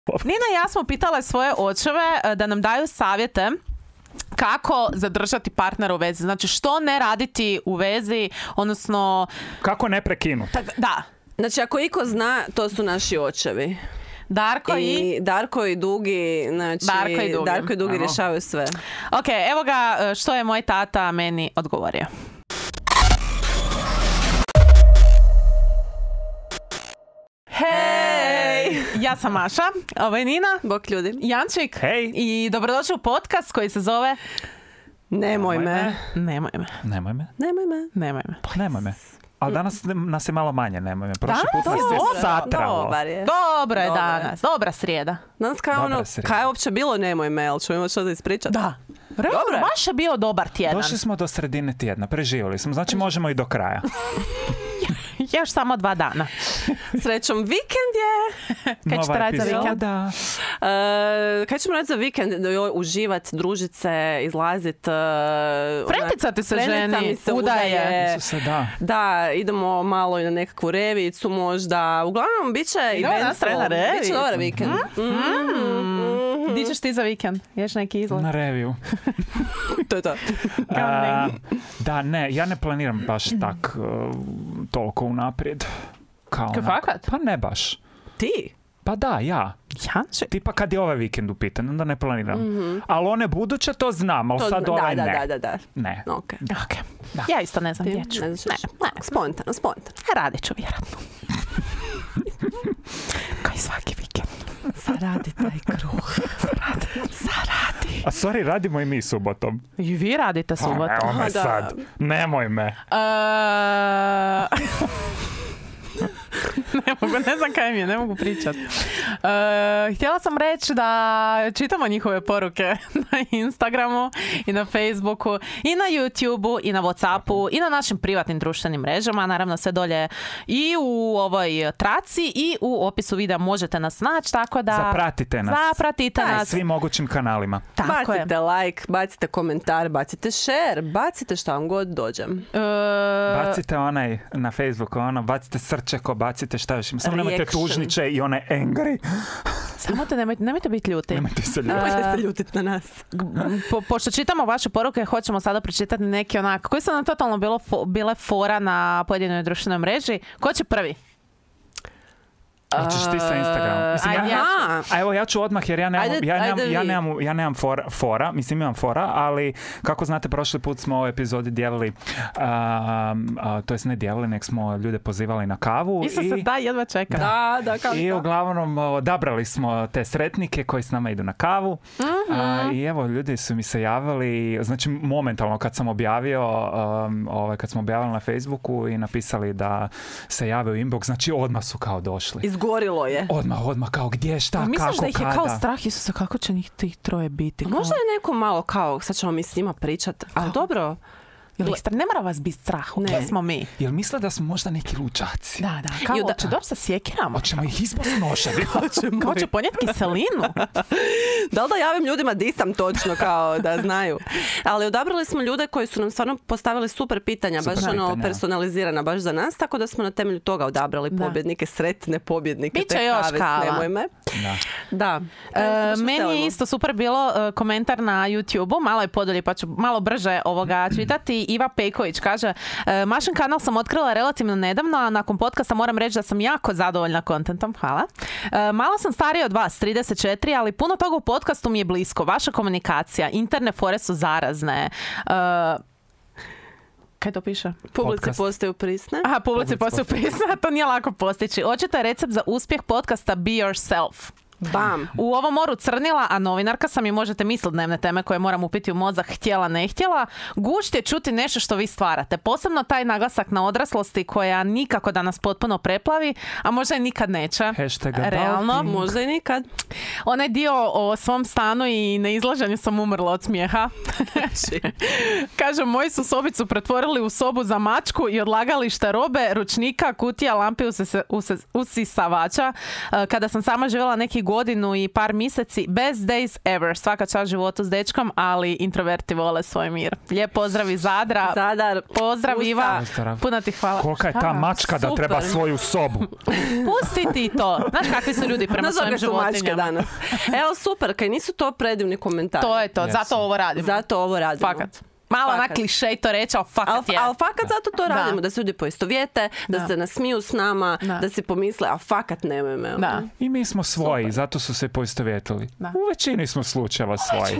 Nina i ja smo pitale svoje očeve da nam daju savjete kako zadržati partnera u vezi. Znači, što ne raditi u vezi, odnosno... Kako ne prekinuti. Da. Znači, ako iko zna, to su naši očevi. Darko i Dugi, znači Darko i Dugi rješavaju sve. Ok, evo ga što je moj tata meni odgovorio. Hej! Ja sam Maša, ovo je Nina. Bok ljudi. Jančik. Hej! I dobrodošli u podcast koji se zove... Nemoj me. Ali danas nas je malo manje, nemoj me. Prošli put nas je satralo. Dobro je danas. Dobra srijeda. Danas kao ono, kaj je uopće bilo nemoj me, jel ćemo što da ispričati? Da. Realno, baš je bio dobar tjedan. Došli smo do sredine tjedna, preživjeli smo, znači možemo i do kraja. Još samo 2 dana. Srećom, vikend je. Kaj ćete raditi za vikend? Kaj ćemo raditi za vikend? Uživat, družit se, izlazit. Frenticati se ženi, udaje. Da, idemo malo i na nekakvu revicu možda. Uglavnom, bit će eventful. Bit će dobar vikend. Di ćeš ti za vikend? Ješ neki izlet? Na reviju. To je to. Da, ne, ja ne planiram baš tak toliko unaprijed. Fakat? Pa ne baš. Ti? Pa da, ja. Tipa kad je ovaj vikend u pitanju, onda ne planiram. Ali one buduće to znam, ali to sad ovaj ne. Da. Ne. Okay. Da. Ja isto ne znam gdje ću. Ne. Spontano. Radit ću vjerojatno. Kao i svaki vikend. Zaradi taj kruh. Zaradi. A sorry, radimo i mi subotom. I vi radite subotom. Evo me sad. Nemoj me. Ne znam kaj mi je, ne mogu pričat. Htjela sam reći da čitamo njihove poruke na Instagramu i na Facebooku i na YouTubeu i na Whatsappu i na našim privatnim društvenim mrežama. Naravno sve dolje i u ovoj traci i u opisu videa možete nas naći, tako da zapratite nas svim mogućim kanalima. Tako bacite like, bacite komentar, bacite share, bacite šta vam god dođe. Bacite onaj na Facebooku, bacite srčeko, bacite šta još ima. Samo nemojte tužniče i one angry. Samo nemojte biti ljuti. Nemojte se ljutiti na nas. Pošto čitamo vaše poruke, hoćemo sada pročitati neki onak koji su nam totalno bile fora na pojedinoj društvenoj mreži. Ko će prvi? Hoćeš ti sa Instagramom? Mislim, evo ja ću odmah jer ja nemam fora. Mislim imam fora, ali kako znate prošli put smo u ovoj epizodi dijelili, to jest ne dijelili, nek smo ljude pozivali na kavu. Jedva čekam. Da, i uglavnom odabrali smo te sretnike koji s nama idu na kavu. I evo ljudi su mi se javili, znači momentalno kad sam objavio, kad smo objavili na Facebooku i napisali da se jave u inbox, znači odmah su kao došli. Izgorilo je. Odmah, kao gdje, šta, kako, kada. Misliš da ih je kao strah, Isusa, kako će njih tih troje biti? Možda je neko malo kao, sad ćemo mi s njima pričat, ali dobro. Ne mora vas biti strah, gdje smo mi? Jel misle da smo možda neki luđaci? Da, kao hoće doći sa sjekirama. Hoćemo ih izbos nošati. Kao će ponijeti kiselinu. Da li da javim ljudima di sam točno, kao da znaju. Ali odabrali smo ljude koji su nam stvarno postavili super pitanja, baš personalizirana, baš za nas, tako da smo na temelju toga odabrali pobjednike, sretne pobjednike. Biće još kava. Nemoj me. Da. Meni je isto super bilo komentar na YouTube-u, malo je podolje pa ću malo brže ovoga čitati. Iva Pejković kaže, Mašin kanal sam otkrila relativno nedavno, a nakon podcasta moram reći da sam jako zadovoljna kontentom. Hvala. Malo sam starija od vas, 34, ali puno toga u podcastu mi je blisko. Vaša komunikacija, interne fore su zarazne. Kaj to piše? Publici postaju prisne. Aha, publici postaju prisne, to nije lako postići. Očito je recept za uspjeh podcasta Be Yourself. Bam. U ovom moru crnila, a novinarka sam i možete misliti dnevne teme koje moram upiti u mozak, htjela, ne htjela. Gušt je čuti nešto što vi stvarate. Posebno taj naglasak na odraslosti koja nikako da nas potpuno preplavi, a možda i nikad neće. Hashtag realno. Možda i nikad. Onaj dio o svom stanu i na izlaženju sam umrla od smijeha. Kaže, moji su sobicu pretvorili u sobu za mačku i odlagalište robe, ručnika, kutija, lampe usisavača. Kada sam sama živjela neki godinu i par mjeseci, best days ever. Svaka čast životu s dečkom, ali introverti vole svoj mir. Lijep pozdrav iz Zadra. Zadar. Pozdrav Iva. Puno ti hvala. Kolika je ta mačka da treba svoju sobu? Pusti ti to. Znaš kakvi su ljudi prema svojim životinjama. Danas. Evo, super, kaj nisu to predivni komentari. To je to, zato ovo radimo. Fakat. Malo na klišej to reći, ali fakat je. Ali fakat zato to radimo, da se ljudi poistovjete, da se nasmiju s nama, da si pomisle, a fakat nemoj me. I mi smo svoji, zato su se poistovjetili. U većini smo slučajeva svoji.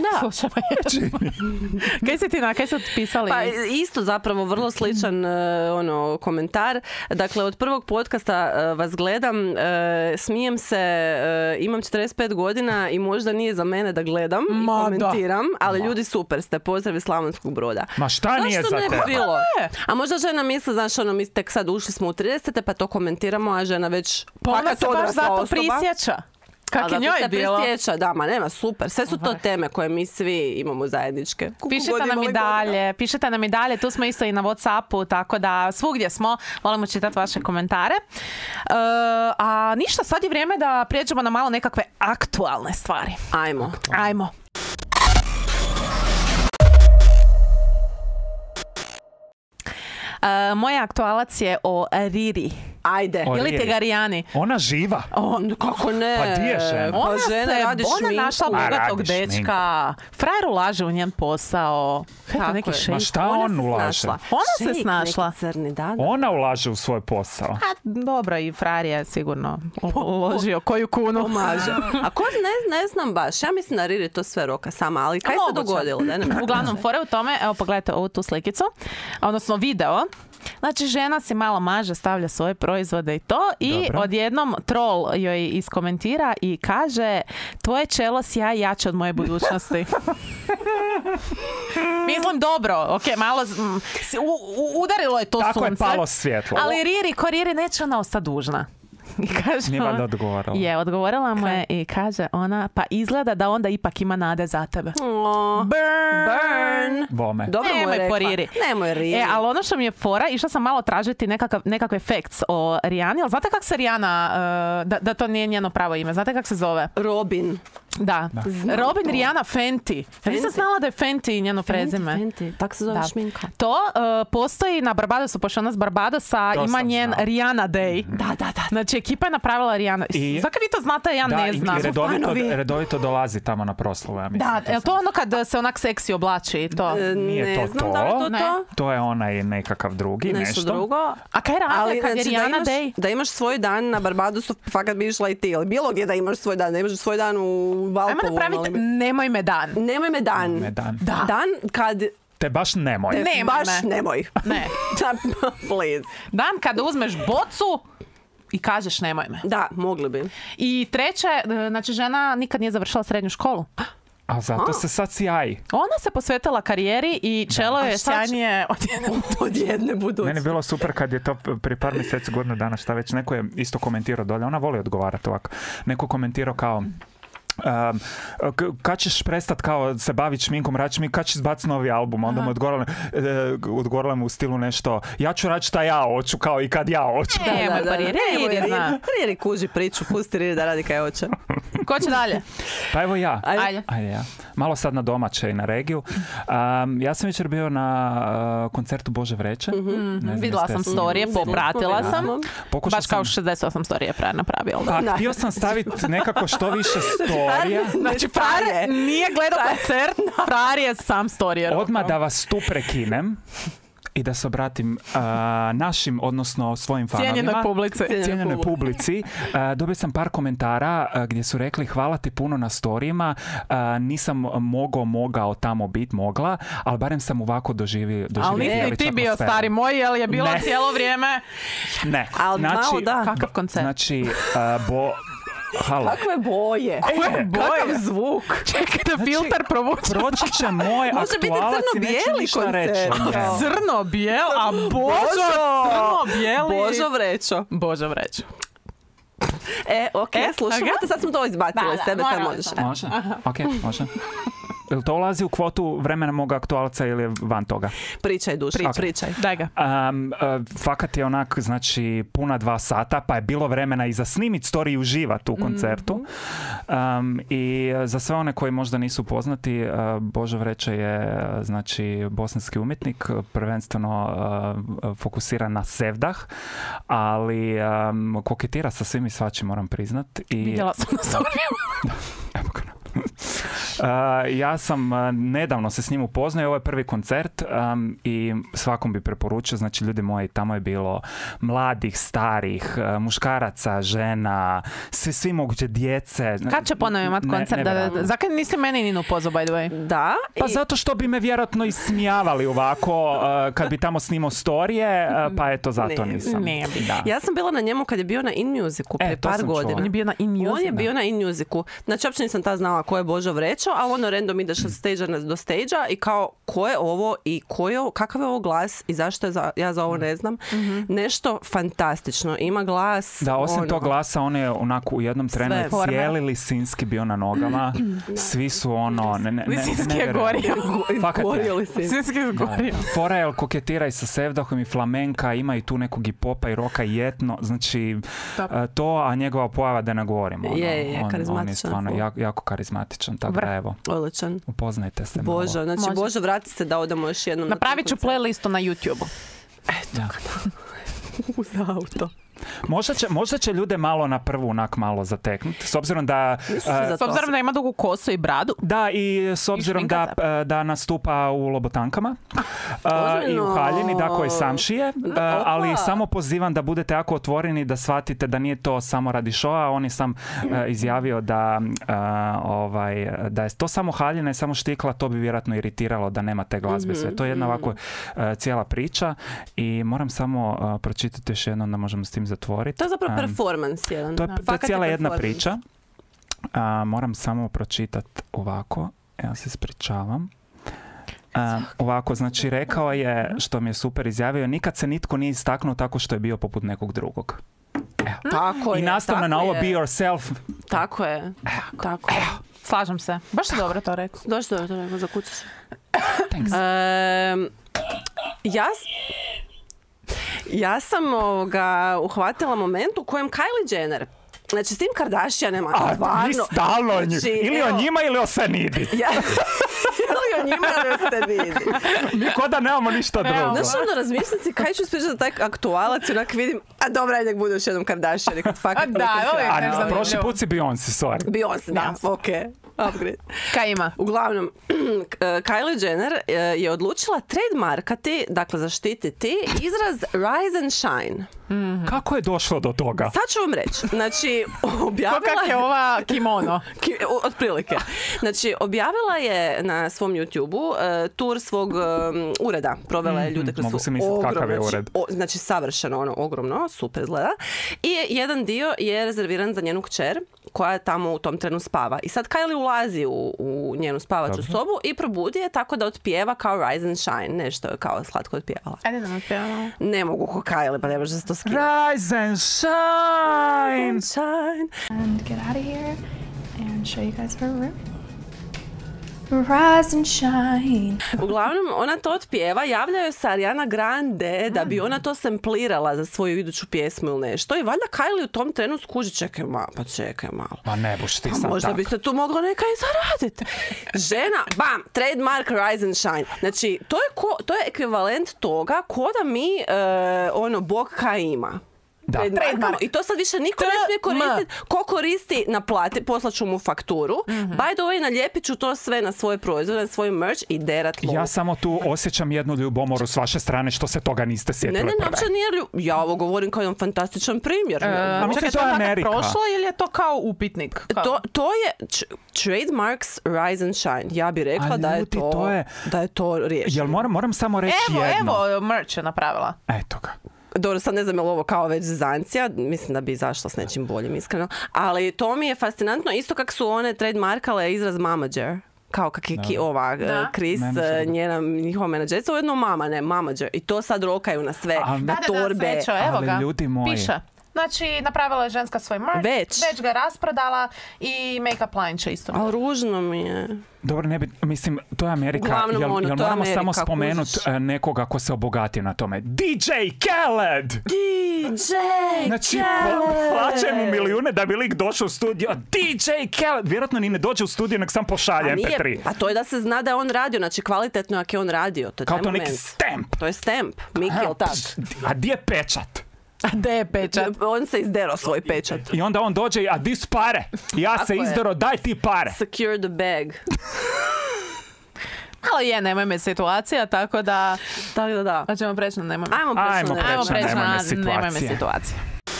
Kaj su pisali? Pa isto zapravo vrlo sličan komentar. Dakle, od prvog podcasta vas gledam, smijem se, imam 45 godina i možda nije za mene da gledam i komentiram, ali ljudi super ste, pozdrav iz Slavonskog Broda. Ma šta nije za tebe? Bilo? A možda žena misli, znaš, mi tek sad ušli smo u 30. pa to komentiramo, a žena već fakat odrasla osoba. Prisjeća. Kak je njoj bilo? Prisjeća, da, ma nema, super. Sve su to teme koje mi svi imamo zajedničke. Pišite nam i dalje, tu smo isto i na WhatsAppu, tako da svugdje smo, volimo čitati vaše komentare. A ništa, sad je vrijeme da prijeđemo na malo nekakve aktualne stvari. Ajmo. Moj aktualac je o Riri. Ajde. Ili ti Garijani. Ona živa? Kako ne? Pa di je žena? Ona našla bogatog dečka. Frajer ulaže u njen posao. Ma šta on ulaže? Ona se snašla. Ona ulaže u svoj posao. Dobro, i frajer je sigurno uložio koju kunu. Pomaže. A ko ne znam baš. Ja mislim da Riri to sve roka sama, ali kaj se dogodilo? Uglavnom, fore u tome, evo pogledajte ovu tu slikicu, odnosno video. Znači, žena si malo maže, stavlja svoje proizvode i to. I odjednom troll joj iskomentira i kaže, tvoje čelo sjaj jače od moje budućnosti. Mislim, dobro, ok, malo udarilo je to sunce. Tako je palo svjetlo. Ali Riri neće ona ostati dužna. I kaže, nije valjda odgovorila. Je, odgovorila mu je i kaže ona, pa izgleda da onda ipak ima nade za tebe. Burn. Bome. Dobro mu je rekla. Nemoj Riri. Ali ono što mi je fora, išla sam malo tražiti nekakve facts o Rijani, ali znate kako se Rijana, da to nije njeno pravo ime, znate kako se zove? Robin. Da. Robin Rijana Fenty. Nisam znala da je Fenty njeno prezime. Fenty. Tak se zove šminka. To postoji na Barbadosu, pošto ona s Barbadosa ima njen Rihanna Day. Da. Znači, ekipa je napravila Rihanna. Zakaj vi to znate, ja ne znam. I redovito dolazi tamo na proslavu, ja mislim. Da, je to ono kad se onak seksi oblači? To? Nije to znam da li to. To je onaj nekakav drugi, nešto drugo. A kaj rade kad je Rihanna Day? Da imaš svoj dan na Barbadosu, fakat bi išla i ti. Ali bilo gdje da imaš svoj dan. Da imaš svoj dan u Valpovu. Ajmo napraviti nemoj me dan. Nemoj me dan. Da. Dan kad... Te baš nemoj. Nemoj. Ne. Please. Dan kada uzmeš bocu i kažeš nemoj me. Da, mogli bi. I treće, znači žena nikad nije završila srednju školu. A zato se sad sjaji. Ona se posvetila karijeri i čelo je sjajnije od jedne budućnosti. Meni je bilo super kad je to prije par mjeseci, godinu dana, šta već, neko je isto komentirao dolje. Ona voli odgovarati ovako. Neko komentirao kao... kad ćeš prestat kao se baviti šminkom, kad ćeš izbaciti novi album, onda mu odgovorila mu u stilu nešto, ja ću raditi šta ja hoću, kao i kad ja hoću. Riri kuži priču, pusti Riri da radi kaj hoće. Ko će dalje? Pa evo ja. Ajde ja. Malo sad na domaće i na regiju. Ja sam večer bio na koncertu Bože Vreće. Vidjela sam storije, popratila sam. Baš kao 68 storije napravila. Htio sam staviti nekako što više storija. Znači, Frar nije gledao koncert, Frar je sam storija. Odmah da vas tu prekinem i da se obratim našim, odnosno svojim fanovima. Cijenjenoj publici. Dobio sam par komentara gdje su rekli hvala ti puno na storijima, nisam mogao tamo biti, mogla, ali barem sam ovako doživio. Ali nisi ni ti bio stari moj, jer je bilo cijelo vrijeme. Ne. Znači, kakav koncert? Znači, halo. Kakve boje? Kakav zvuk? Čekaj da filter provuče. Proći će moj aktualac i neću ništa reći. Crno-bijel, a Božo crno-bijeli. Božo Vrećo. Slušamo te, sad smo to izbacili iz sebe, sad možeš. Može, može. Jel to ulazi u kvotu vremena mog aktualca ili je van toga? Pričaj, Duša, pričaj. Daj ga. Fakat je onak, znači, puna 2 sata, pa je bilo vremena i za snimit story i uživat u koncertu. I za sve one koji možda nisu poznati, Božo Vreća je, znači, bosanski umjetnik, prvenstveno fokusiran na sevdah, ali koketira sa svim i svačim, moram priznat. Vidjela sam na storiju. Evo ga. Ja sam nedavno se s njim upoznao, ovo je prvi koncert i svakom bi preporučio, znači ljudi moji, tamo je bilo mladih, starih, muškaraca, žena, svi moguće djece. Kad će ponovno imati koncert? Zakaj nisi meni Ninu pozvao, by the way? Da. Pa zato što bi me vjerojatno ismijavali ovako kad bi tamo snimao storije, pa eto zato nisam. Ja sam bila na njemu kad je bio na In Musicu prije par godina. On je bio na In Musicu? On je bio na In Musicu. Znači, uopće nisam ta znala ko je Božo Vreća, ali ono random ideš od stage-a do stage-a i kao ko je ovo i kakav je ovo glas i zašto je ja za ovo ne znam. Nešto fantastično. Ima glas. Da, osim tog glasa, on je onako u jednom trenu cijeli Lisinski bio na nogama. Svi su ono... Lisinski je gorio. Izgorio Lisinski. Lisinski je gorio. Forel koketira i sa sevdahom i flamenka, ima i tu nekog i popa i roka i etno. Znači, to, a njegova pojava da ne govorimo. Je, karizmatičan. On je stvarno jako karizmatičan. Tako da, evo, odličan. Upoznajte se Božo, malo. znači Božo, vrati se da odemo još jednom. Napravit ću playlistu na YouTube-u. Eto, uz auto. Možda će ljude malo na prvu onak malo zateknuti, s obzirom da... S obzirom da ima dugu kosu i bradu. Da, i s obzirom da nastupa u Lobotankama i u Haljini, da, koji sam šije, ali samo pozivam da budete jako otvoreni, da shvatite da nije to samo radi showa. On je sam izjavio da je to samo Haljina i samo štikla, to bi vjerojatno iritiralo da nema te glazbe sve. To je jedna ovako cijela priča i moram samo pročitati još jednom da možemo s tim zatvoriti. To je zapravo performance jedan. To je cijela jedna priča. Moram samo pročitati ovako. Ja se ispričavam. Ovako, znači rekao je, što mi je super izjavio, nikad se nitko nije istaknuo tako što je bio poput nekog drugog. Tako je. I nastavno na ovo be yourself. Tako je. Tako je. Slažem se. Baš je dobro to rekao. Baš dobro to rekao, zakucu se. Thanks. Ja sam uhvatila moment u kojem Kylie Jenner, znači s tim Kardashianima, stvarno... Stalno o njima. Ili o njima ili o Sanidi. Ili o njima ili o Sanidi. Mi ko da nemamo ništa drugo. Znaš, ono, razmišljam si kaj ću ispričati za taj aktualac i onak vidim, a dobra, nek bude još jednom Kardashian. Prošli put si Beyoncé, sorry. Beyoncé, da, okej. Upgrade. Kaj ima? Uglavnom, Kylie Jenner je odlučila trademarkati, dakle zaštititi izraz Rise and Shine. Kako je došlo do toga? Sad ću vam reći. Znači, objavila... Kak je ova kimono? Otprilike. Znači, objavila je na svom YouTube-u tur svog ureda. Provela je ljude koji su ogromno. Kakav je ured. Znači, savršeno, ono, ogromno, super izgleda. I jedan dio je rezerviran za njenu kćer, koja tamo u tom trenu spava. I sad Kylie ulazi u njenu spavaču sobu i probudi je tako da otpjeva kao Rise and Shine. Nešto je kao slatko otpjevala. Ajde da otpjevala. Ne mogu ko Kylie, pa ne može se to skinu. Rise and shine! Rise and shine. And get out of here and show you guys her room. Rise and shine. Uglavnom, ona to otpjeva, javljaju se Ariana Grande da bi ona to samplirala za svoju iduću pjesmu ili nešto. I valjda Kylie u tom trenu skuži, čekaj malo. Ma ne buš ti sam možda tak. bi se tu moglo neka i zaraditi. Žena, bam, trademark Rise and Shine. Znači, to je ekvivalent toga ko da mi, Bog kaj ima. Da. I to sad više niko ne smije koristiti. Ko koristi, naplati, poslaću mu fakturu. By the way, nalijepit ću to sve na svoje proizvode, na svoj merch i derat lovu. Ja samo tu osjećam jednu ljubomoru s vaše strane što se toga niste sjetili. Ne, uopće nije ja ovo govorim kao jedan fantastičan primjer. Čekaj, to je Amerika. Prošlo ili je to kao upitnik? To je trademarks Rise and Shine. Ja bih rekla da je to riječ. Jel moram samo reći jedno? Evo, merch je napravila. Eto ga. Dobro, sad ne znam je li ovo kao već zezancija, mislim da bi izašla s nečim boljim, iskreno. Ali to mi je fascinantno, isto kako su one trademarkale izraz mamager. Kao kak je Chris, njihova menadžerica, ujedno mamager. I to sad rokaju na sve, na torbe. Evo ga, ljudi moji. piše. Znači, napravila je ženska svoj merch, već ga rasprodala i make-up line će isto. Ali ružno mi je. Dobro, ne bi, mislim, to je Amerika. Jel moramo Amerika, samo spomenuti nekoga ko se obogatio na tome? DJ Khaled! DJ znači, Khaled! Plaćaju mu milijune da bi lik došao u studio. DJ Khaled! Vjerojatno ni ne dođe u studio, nek sam pošalje MP3. A to je da se zna da je on radio, znači kvalitetno jak je on radio. To je kao to neki stamp. To je stamp. Miki, ili tak? A di je pečat? A gde je pečat? On se izdero svoj pečat. I onda on dođe, a di su pare? Ja se izdero, daj ti pare. Secure the bag. Ali nemoj me situacija, tako da... Da. A ćemo preći na nemoj me. Ajmo preći na nemoj me situacija.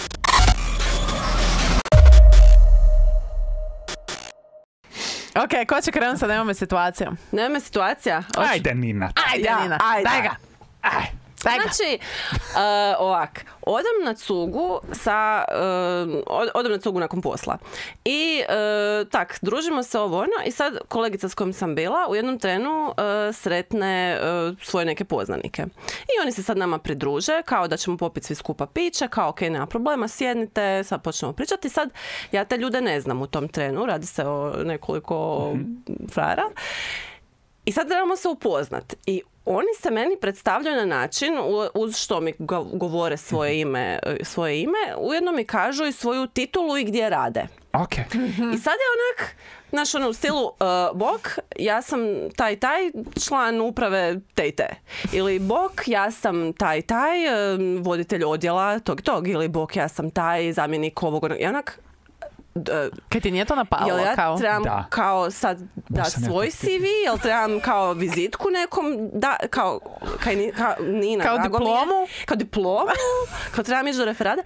Ok, ko će krenuti sa nemoj me situacijom? Nemoj me situacija? Ajde, Nina. Ajde, daj ga. Znači, ovak, odem na cugu nakon posla i tak, družimo se ovo ono i sad kolegica s kojom sam bila u jednom trenu sretne svoje neke poznanike. I oni se sad nama pridruže, kao da ćemo popiti svi skupa piće, kao ok, nema problema, sjednite, sad počnemo pričati. Sad ja te ljude ne znam u tom trenu, radi se o nekoliko frajera. I sad trebamo se upoznat. I oni se meni predstavljaju na način, uz što mi govore svoje ime, ujedno mi kažu i svoju titulu i gdje rade. Okay. I sad je onak, znaš, u stilu, bok, ja sam taj član uprave te. Ili bok, ja sam taj voditelj odjela tog. Ili bok, ja sam taj zamjenik ovog. I onak, kaj ti nije to napalo? Jel ja trebam kao sad dati svoj CV? Jel trebam kao vizitku nekom? Kao Nina. Kao diplomu? Kao diplomu? Kao trebam ići do referada?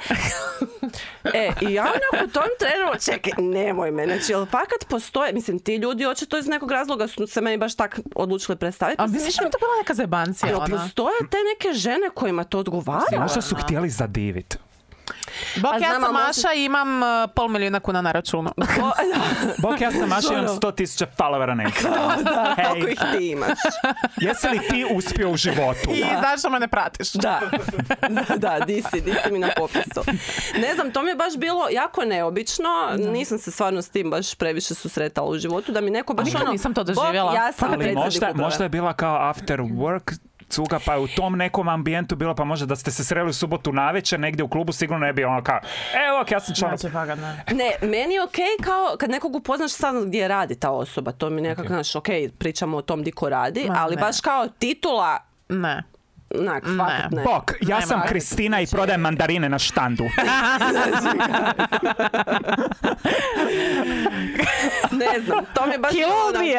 I ja onak u tom trenu, čekaj, nemoj me. Znači, jel fakat postoje, mislim, ti ljudi očito iz nekog razloga su se meni baš tak odlučili predstaviti. A misliš da je to bila neka zajebancija? Jel postoje te neke žene kojima to odgovara? Možda su htjeli zadiviti. Bok, ja sam Maša i imam 500.000 kuna na računu. Bok, ja sam Maša i imam 100.000 followera na Instagramu. Koliko ih ti imaš? Jesi li ti uspio u životu? I zašto me ne pratiš? Da, di si mi na popisu. Ne znam, to mi je baš bilo jako neobično. Nisam se stvarno s tim baš previše susretala u životu. Da mi neko baš ono... Nisam to doživjela. Bok, ja sam možda je bila kao after work cuga, pa je u tom nekom ambijentu bilo, pa možda da ste se sreli u subotu navečer negdje u klubu, sigurno ne bi ono kao, evo, ja sam član. Ne, meni je okej kao kad nekog upoznaš sad gdje radi ta osoba, to mi nekako, znaš, okej, pričamo o tom di ko radi, ali baš kao titula... Ne. Ne. Bok, ja sam Kristina i prodajem mandarine na štandu. Ne znam, to mi je baš... Kilo dvije.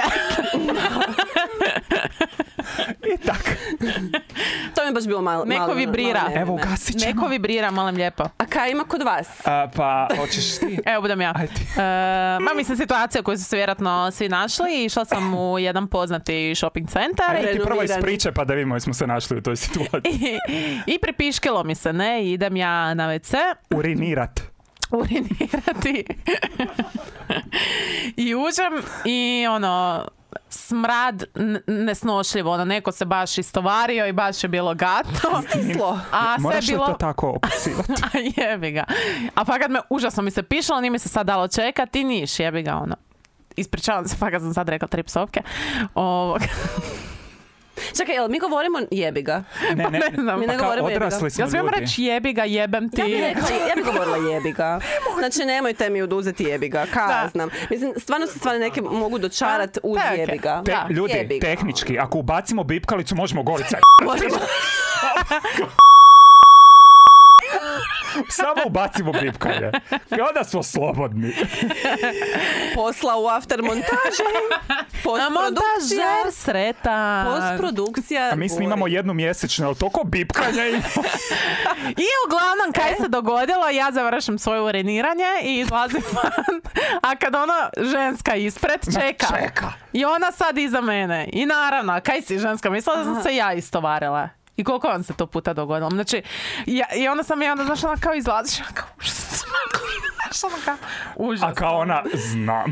I tak. To mi je baš bilo malo... Neko vibrira. Evo, ugasit ćemo. Neko vibrira, molim lijepo. A kaj ima kod vas? Pa, hoćeš ti? Evo, budem ja. Mislim, situacija koju su se vjerojatno svi našli. Išla sam u jedan poznati shopping centar. Ajde ti prvo ispričaj pa da vidimo jesmo se našli u toj situaciji. I pripiškilo mi se, ne? Idem ja na WC. Urinirati. I uđem i smrad nesnošljivo, neko se baš istovario i baš je bilo gadno. Stislo. Moraš li to tako opisivati? A jebi ga. A fakat užasno mi se pišalo, nije mi se sad dalo čekati, niš, jebi ga Ispričavam se, fakat sam sad rekla 3 psovke. Čekaj, jel mi govorimo jebi ga? Ne znam. Mi ne govorimo jebi ga. Ja smijem reći jebi ga, jebem ti. Ja bi govorila jebi ga. Znači, nemojte mi oduzeti jebi ga. Znam. Mislim, stvarno se stvari neke mogu dočarati uz jebi ga. Ljudi, tehnički, ako ubacimo bipkalicu, možemo golica. Samo ubacimo bipkanje. I onda smo slobodni. Posla u after montaže. Montažer, sretan. Postprodukcija. A mi snimamo jednu mjesečno, ali toliko bipkanja ima. I uglavnom, kaj se dogodilo, ja završim svoje uriniranje i izlazim van. A kad ženska ispred čeka. I ona sad iza mene. I naravno, kaj si ženska? Mislila da sam se ja istovarila. I koliko vam se to puta dogodilo? Znači, i onda sam znaš, kao izlaziš, kao Užasno. A kao ona, znam.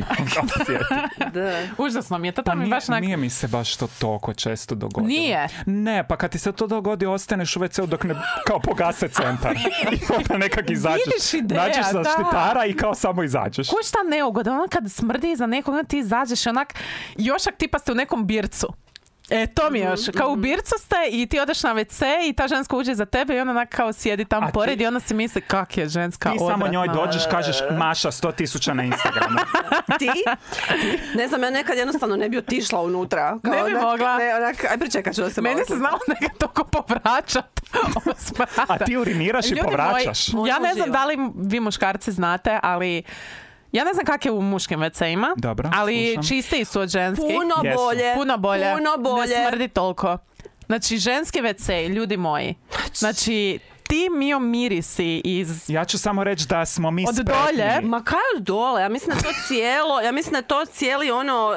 Užasno mi je. To mi baš nije mi se baš to toliko često dogodilo. Nije? Ne, pa kad ti se to dogodi, ostaneš u WC-u dok ne kao pogase centar. I onda nekak izađeš. Nađeš zaštitara i kao samo izađeš. Kuć ta neugoda, ono kad smrdi iza nekoga, ti izađeš onak, jošak tipa ste u nekom bircu. To mi je još. Kao u bircu ste i ti odeš na WC i ta ženska uđe za tebe i ona onak kao sjedi tamo pored i onda si misli kak je ženska odvratna. Ti samo njoj dođeš, kažeš Maša 100.000 na Instagramu. Ti? Ne znam, ja nekad jednostavno ne bi otišla unutra. Kao ne bi mogla. Aj pričekat ću da se meni se znalo nekad toliko povraćat. A ti uriniraš i povraćaš. Ja ne znam da li vi muškarci znate, ali ja ne znam kak je u muškim WC-ima, ali slušam. Čistiji su od ženskih. Puno bolje. Ne smrdi toliko. Znači, ženski WC, ljudi moji. Znači, ti mio mirisi iz... Ja ću samo reći da smo mi od dolje. Ma kaj od dole? Ja mislim da to cijeli ono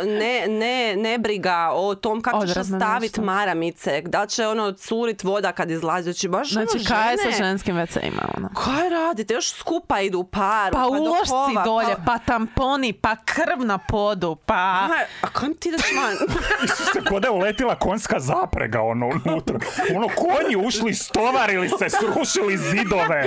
ne briga o tom kako ćeš staviti maramice, da će ono curit voda kad izlazi. Znači kaj je sa ženskim WC-ima? Ono? Kaj radite? Još skupa idu u paru. Pa ulošci dolje, pa tamponi, pa krv na podu, pa... A kam ti ideš van? Isuse, ko da je uletila konjska zaprega ono unutra. Ono konji ušli, stovarili se, rušili zidove.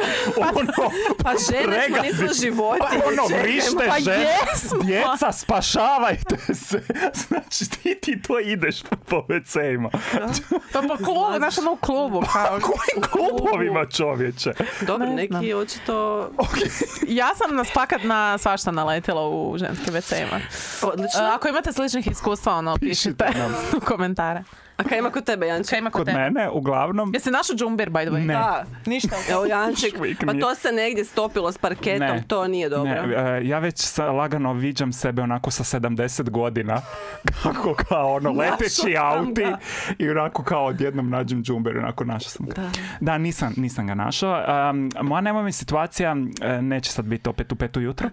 Pa žene smo nisu životi. Vrište žene. Djeca, spašavajte se. Znači ti to ideš po WC-ima. Pa po klubu, znaš ono u klubu. Kojim klubovima, čovječe? Dobro, neki očito... Ja sam na spakat na svašta naletila u ženskim WC-ima. Odlično. Ako imate sličnih iskustva, pišite u komentare. A kaj ima kod tebe, Jančik? Kod mene, uglavnom... Jesi našao džumbir, by the way? Ne. Da, ništa. Evo, Jančik, pa to se negdje stopilo s parketom, to nije dobro. Ne, ja već lagano viđam sebe onako sa 70 godina, kako kao ono leteći auti i onako kao odjednom nađem džumbir, onako našao sam ga. Da, nisam ga našao. Moja nema mi situacija, neće sad biti opet u 5 ujutro.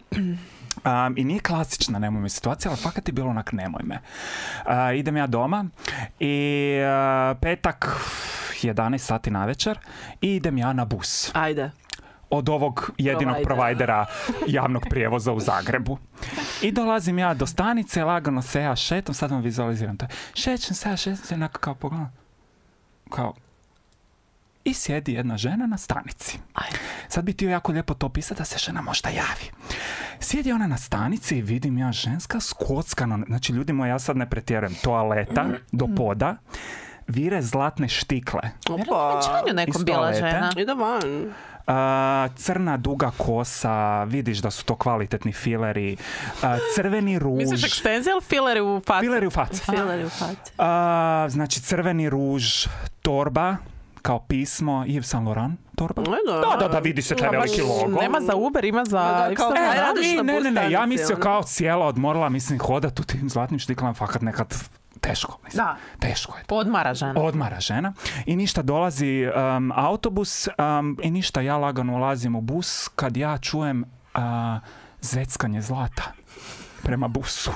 I nije klasična nemoj me situacija, ali fakat je bilo onak nemoj me. Idem ja doma i petak 11 sati navečer i idem ja na bus. Ajde. Od ovog jedinog provajdera javnog prijevoza u Zagrebu. I dolazim ja do stanice, lagano se ja šetam, sad vam vizualiziram to. Šećem se, onako kao pogledam. Kao... I sjedi jedna žena na stanici. Sad bi htio jako lijepo to pisati da se žena možda javi. Sjedi ona na stanici i vidim ja ženska skockana. Znači, ljudi moji, ja sad ne pretjerujem. Toaleta do poda. Vire zlatne štikle. Opa. Nekom bila žena. Ide van. Crna duga kosa, vidiš da su to kvalitetni fileri, crveni ruž. Misliš ekstenzija ili fileri u faci? Fileri u faci. Znači, crveni ruž, torba, kao pismo, Yves Saint Laurent torba. Da, vidi se taj veliki logo. Nema za Uber, ima za Yves Saint Laurent. Ne, ja mislio kao cijela odmorila, mislim, hodat u tim zlatnim štiklama, fakat nekad teško. Mislim. Da. Teško je. Odmara žena. I ništa, dolazi autobus i ništa, ja lagano ulazim u bus kad ja čujem zveckanje zlata prema busu.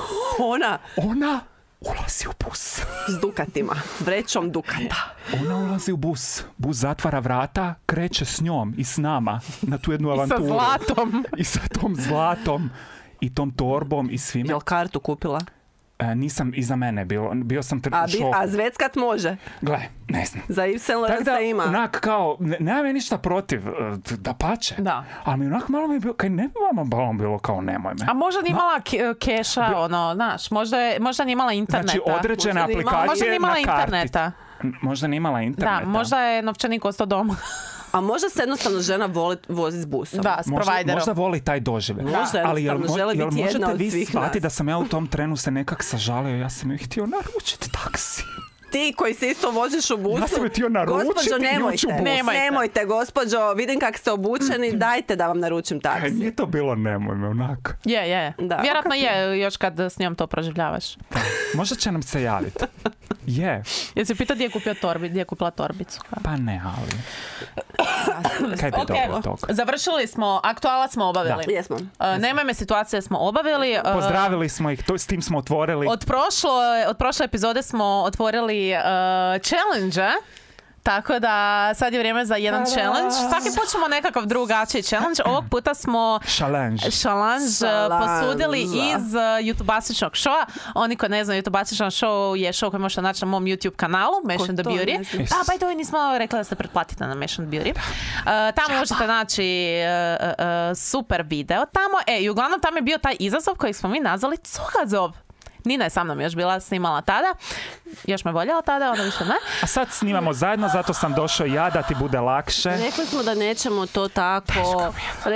Ona ulazi u bus. S dukatima. Vrećom dukata. Ona ulazi u bus. Bus zatvara vrata, kreće s njom i s nama na tu jednu avanturu. I sa zlatom. I sa tom zlatom. I tom torbom i svime. Jel kartu kupila? Nisam, iza mene bio sam šoku. A zveckat može? Gle, ne znam. Za Yves Saint Laurent se ima. Onak kao, nema mi ništa protiv, da pače. Da. Ali mi onak malo mi je bilo, kaj ne bi vama bilo kao nemoj me. A možda nije imala keša, ono, znaš, možda nije imala interneta. Znači, određene aplikacije možda nije imala na karti. Interneta. Možda nije imala interneta. Da, možda je novčanik ostao doma. A možda se jednostavno žena voli voziti s busom. Da, s providerom. Možda voli taj doživljaj. Možda jednostavno žele biti jedna od svih nas. Možete vi shvatiti da sam ja u tom trenu se nekak sažalio, ja sam joj htio naručiti taksi. Ti koji se isto voziš u busu. Ja sam joj htio naručiti nemojte, gospođo, vidim kak ste obučeni, dajte da vam naručim taksi. Kaj nije to bilo nemoj me, onak. Je. Vjerojatno je, još kad s njom to proživljavaš. Da. Možda će nam se javiti. Je. Jesi pitao gdje je kupila torbicu? Pa ne, ali... Kaj bi dobro tog? Završili smo, aktuala smo obavili. Da. Jesmo. Nemoj me situacije smo obavili. Pozdravili smo ih, s tim smo otvorili. Od prošle epizode smo otvorili challenge. tako da sad je vrijeme za jedan challenge. Svaki put ćemo nekakav drugačiji challenge. Ovog puta smo challenge posudili iz YouTubeastičnog showa. Oni ko ne znaju, YouTubeastičnog show je show koji možete naći na mom YouTube kanalu, Mesh and the Beauty. By the way, nismo rekli da se pretplatite na Mesh and Beauty. Tamo možete naći super video tamo. I uglavnom tamo je bio taj izazov koji smo mi nazvali Cugazov. Nina je sa mnom još bila snimala tada. Još me voljela tada, onda više ne. A sad snimamo zajedno, zato sam došao ja da ti bude lakše. Rekli smo da nećemo to tako.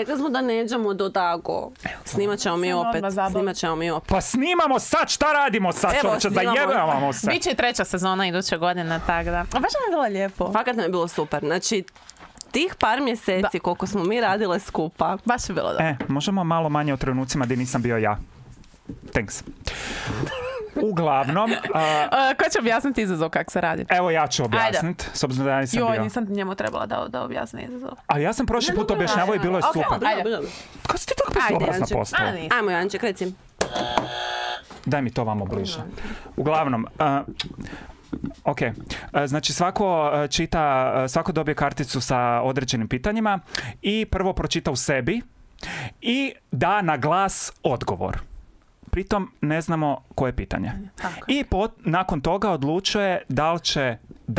Snimat ćemo mi opet. Pa snimamo sad, šta radimo sad? Čovječe, zajebavamo se. Biće i 3. sezona iduće godine, tako da. A baš nam je bilo lijepo. Fakat nam je bilo super. Znači, tih par mjeseci koliko smo mi radile skupa. Baš je bilo dobro. Možemo malo manje o trenucima gdje nisam bio ja. Thanks. Uglavnom... Ko će objasniti izazov kako se radi? Evo ja ću objasniti, s obzirom da ja nisam bio. Nisam njemu trebala da objasni izazov. A ja sam prošli put objašnjavao i bilo je super. Kako si ti tako besobrazna postala? Ajmo Janček, recim. Daj mi to vamo bliže. Uglavnom... Ok, znači svako dobije karticu sa određenim pitanjima i prvo pročita u sebi i da na glas odgovor. Pritom ne znamo koje je pitanje. I nakon toga odlučuje da li će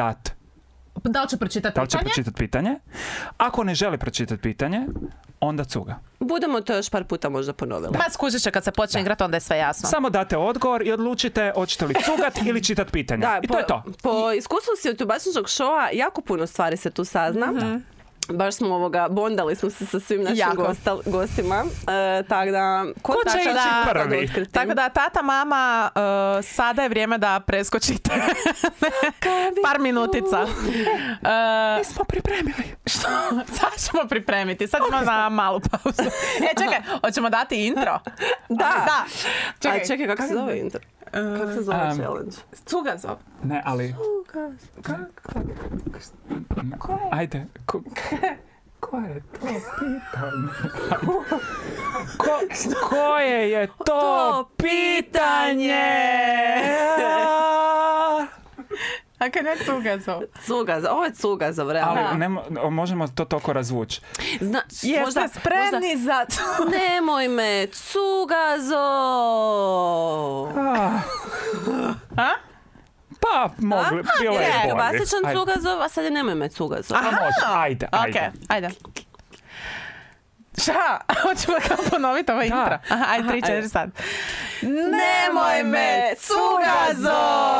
pročitati pitanje. Ako ne želi pročitati pitanje, onda cuga. Budemo to još par puta možda ponovili. Ma skužit će kad se počne igrati, onda je sve jasno. Samo date odgovor i odlučite hoćete li cugat ili čitati pitanje. I to je to. Po iskustvu YouTubeastičnog showa jako puno stvari se tu sazna. Baš smo bondali smo se sa svim našim gostima. Tako da... Ko će ići prvi? Tako da, tata, mama, sada je vrijeme da preskočite par minutica. Mi smo pripremili. Što? Sad ćemo pripremiti. Sad ćemo na malu pauzu. Čekaj, hoćemo dati intro? Da. Čekaj, kako se zove intro? Kako se zove challenge? Cugazov. Ne, ali... Ajde. Koje je to pitanje? Koje je to pitanje? A kad je Cugazov? Ovo je Cugazov, realno. Ali možemo to toliko razvući. Jeste spremni za to? Nemoj me, Cugazov! Pa, bilo je bolje. Basičan Cugazov, a sad je nemoj me Cugazov. Ajde. Ajde. Šta? Hoćemo kao ponoviti ovo intro? Ajde, 3, 4 sad. Nemoj me Cugazov!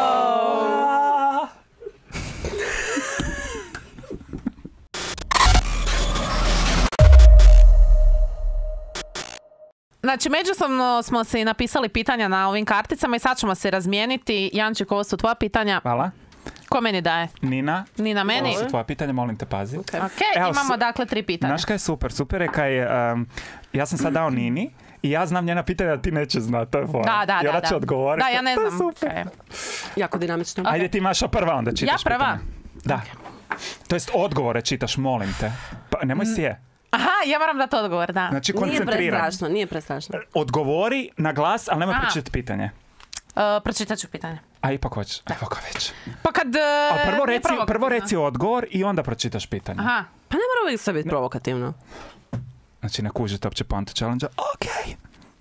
Znači, međusobno smo se napisali pitanja na ovim karticama i sad ćemo se razmijeniti. Jančik, ovo su tvoja pitanja. Hvala. Ko meni daje? Nina meni. Ovo su tvoja pitanja, molim te pazi. Ok, imamo dakle 3 pitanja. Znaš kaj je super? Super je kaj ja sam sad dao Nini i ja znam njena pitanja da ti neće znati. To je fora. Da. I ona će odgovoriti. Da, ja ne znam. Okay. Jako dinamično. Ajde ti Maša prva, onda čitaš pitanje. Ja prva? Da. To jest odgovore čitaš, molim te. Pa, nemoj si je. Aha, ja moram dati odgovor, da. Znači, koncentriran. Nije prestrašno. Odgovori na glas, ali nemoj pročitati pitanje. Pročitat ću pitanje. A ipak hoćeš. Evo ga već. Pa kad... Prvo reci odgovor i onda pročitaš pitanje. Aha. Pa ne mora uvijek sve biti provokativno. Znači, ne kužite opće poantu challenge-a. Okej.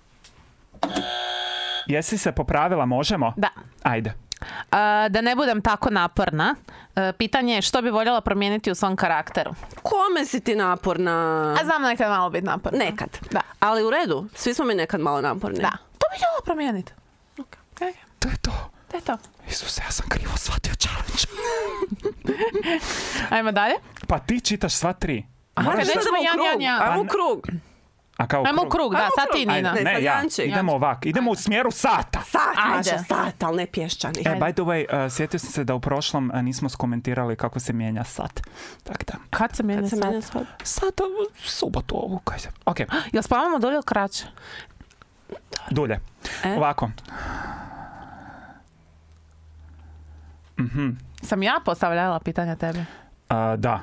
Jesi se popravila, možemo? Da. Ajde. Da ne budem tako naporna, pitanje je što bi voljela promijeniti u svom karakteru. Kome si ti naporna? A znam nekad malo biti naporna. Nekad. Da. Ali u redu, svi smo mi nekad malo naporni. Da. To bi željela promijeniti. Okay. To je to. To je to. Isuse, ja sam krivo shvatio challenge. Ajmo dalje. Pa ti čitaš sva 3. Aha, kad nećemo ja. Ajmo u krug. Ajmo u krug, da, sad ti Nina. Ne, ja. Idemo ovak. Idemo u smjeru sata. Sat, ali ne pješčani. By the way, sjetio sam se da u prošlom nismo skomentirali kako se mijenja sat. Tak da. Kad se mijenja sat? Sat, subotu ovu. Ok. Jel spavamo dulje ili kraće? Dulje. Ovako. Sam ja postavljala pitanja tebi? Da.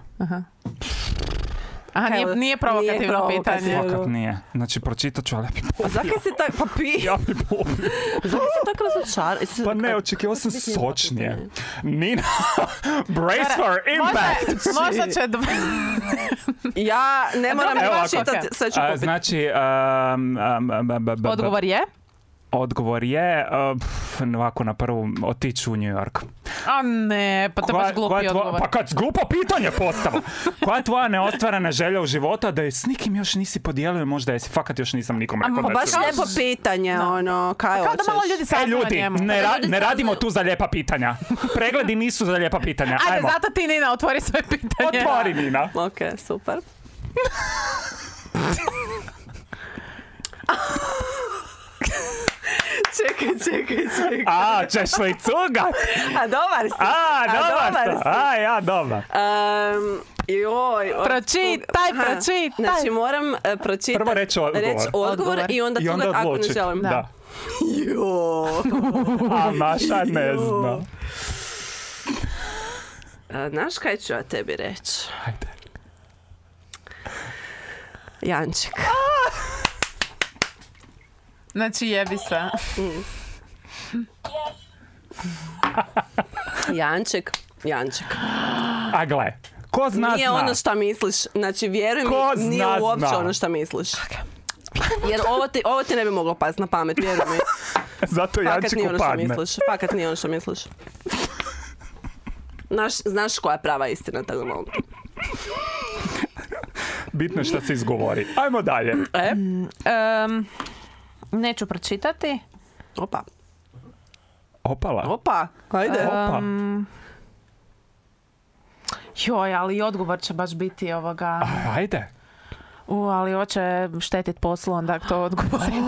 Aha, nije provokativno pitanje. Fakat nije. Znači, pročitat ću, ali ja bi popio. A zakaj si tako... Pa pi. Ja bi popio. Zakaj si tako Pa ne, očekivao sam sočnije. Nina, brace for impact. Možda će... Ja ne moram čitati, sve ću kupiti. Znači... Odgovor je? Odgovor je, ovako na prvu, otići u New York. A ne, pa to baš glupi odgovor. Pa kad glupo pitanje postava. Koja je tvoja neostvarena želja u životu, da je s nikim još nisi podijelio, možda jesi, fakat još nisam nikom rekao da ću. Baš lijepo pitanje, ono, kaj hoćeš? Kao da malo ljudi saznaju o njemu. Ne radimo tu za lijepa pitanja. Pregledi nisu za lijepa pitanja. Ajde, zato ti, Nina, otvori svoje pitanje. Otvori, Nina. Ok, super. Čekaj. A, ćeš li cugat? A dobar si. Ja dobar. Pročitaj. Znači moram pročitati. Prvo reći odgovor i onda cugat ako ne želim. Da. A Maša ne zna. Znaš kaj ću ja tebi reći? Ajde. Janček. Znači jebi se. Janček. A gle, ko zna nije ono što misliš. Znači, vjeruj mi, nije uopće ono što misliš. Jer ovo ti ne bi moglo pasti na pamet, vjeruj mi. Zato Jančeku padne. Fakat nije ono što misliš. Znaš koja je prava istina tako malo. Bitno je što se izgovori. Ajmo dalje. Neću pročitati. Opa, ajde. Joj, ali odgovor će baš biti ovoga... Ajde. Ali hoće štetit poslu, onda to odgovorim.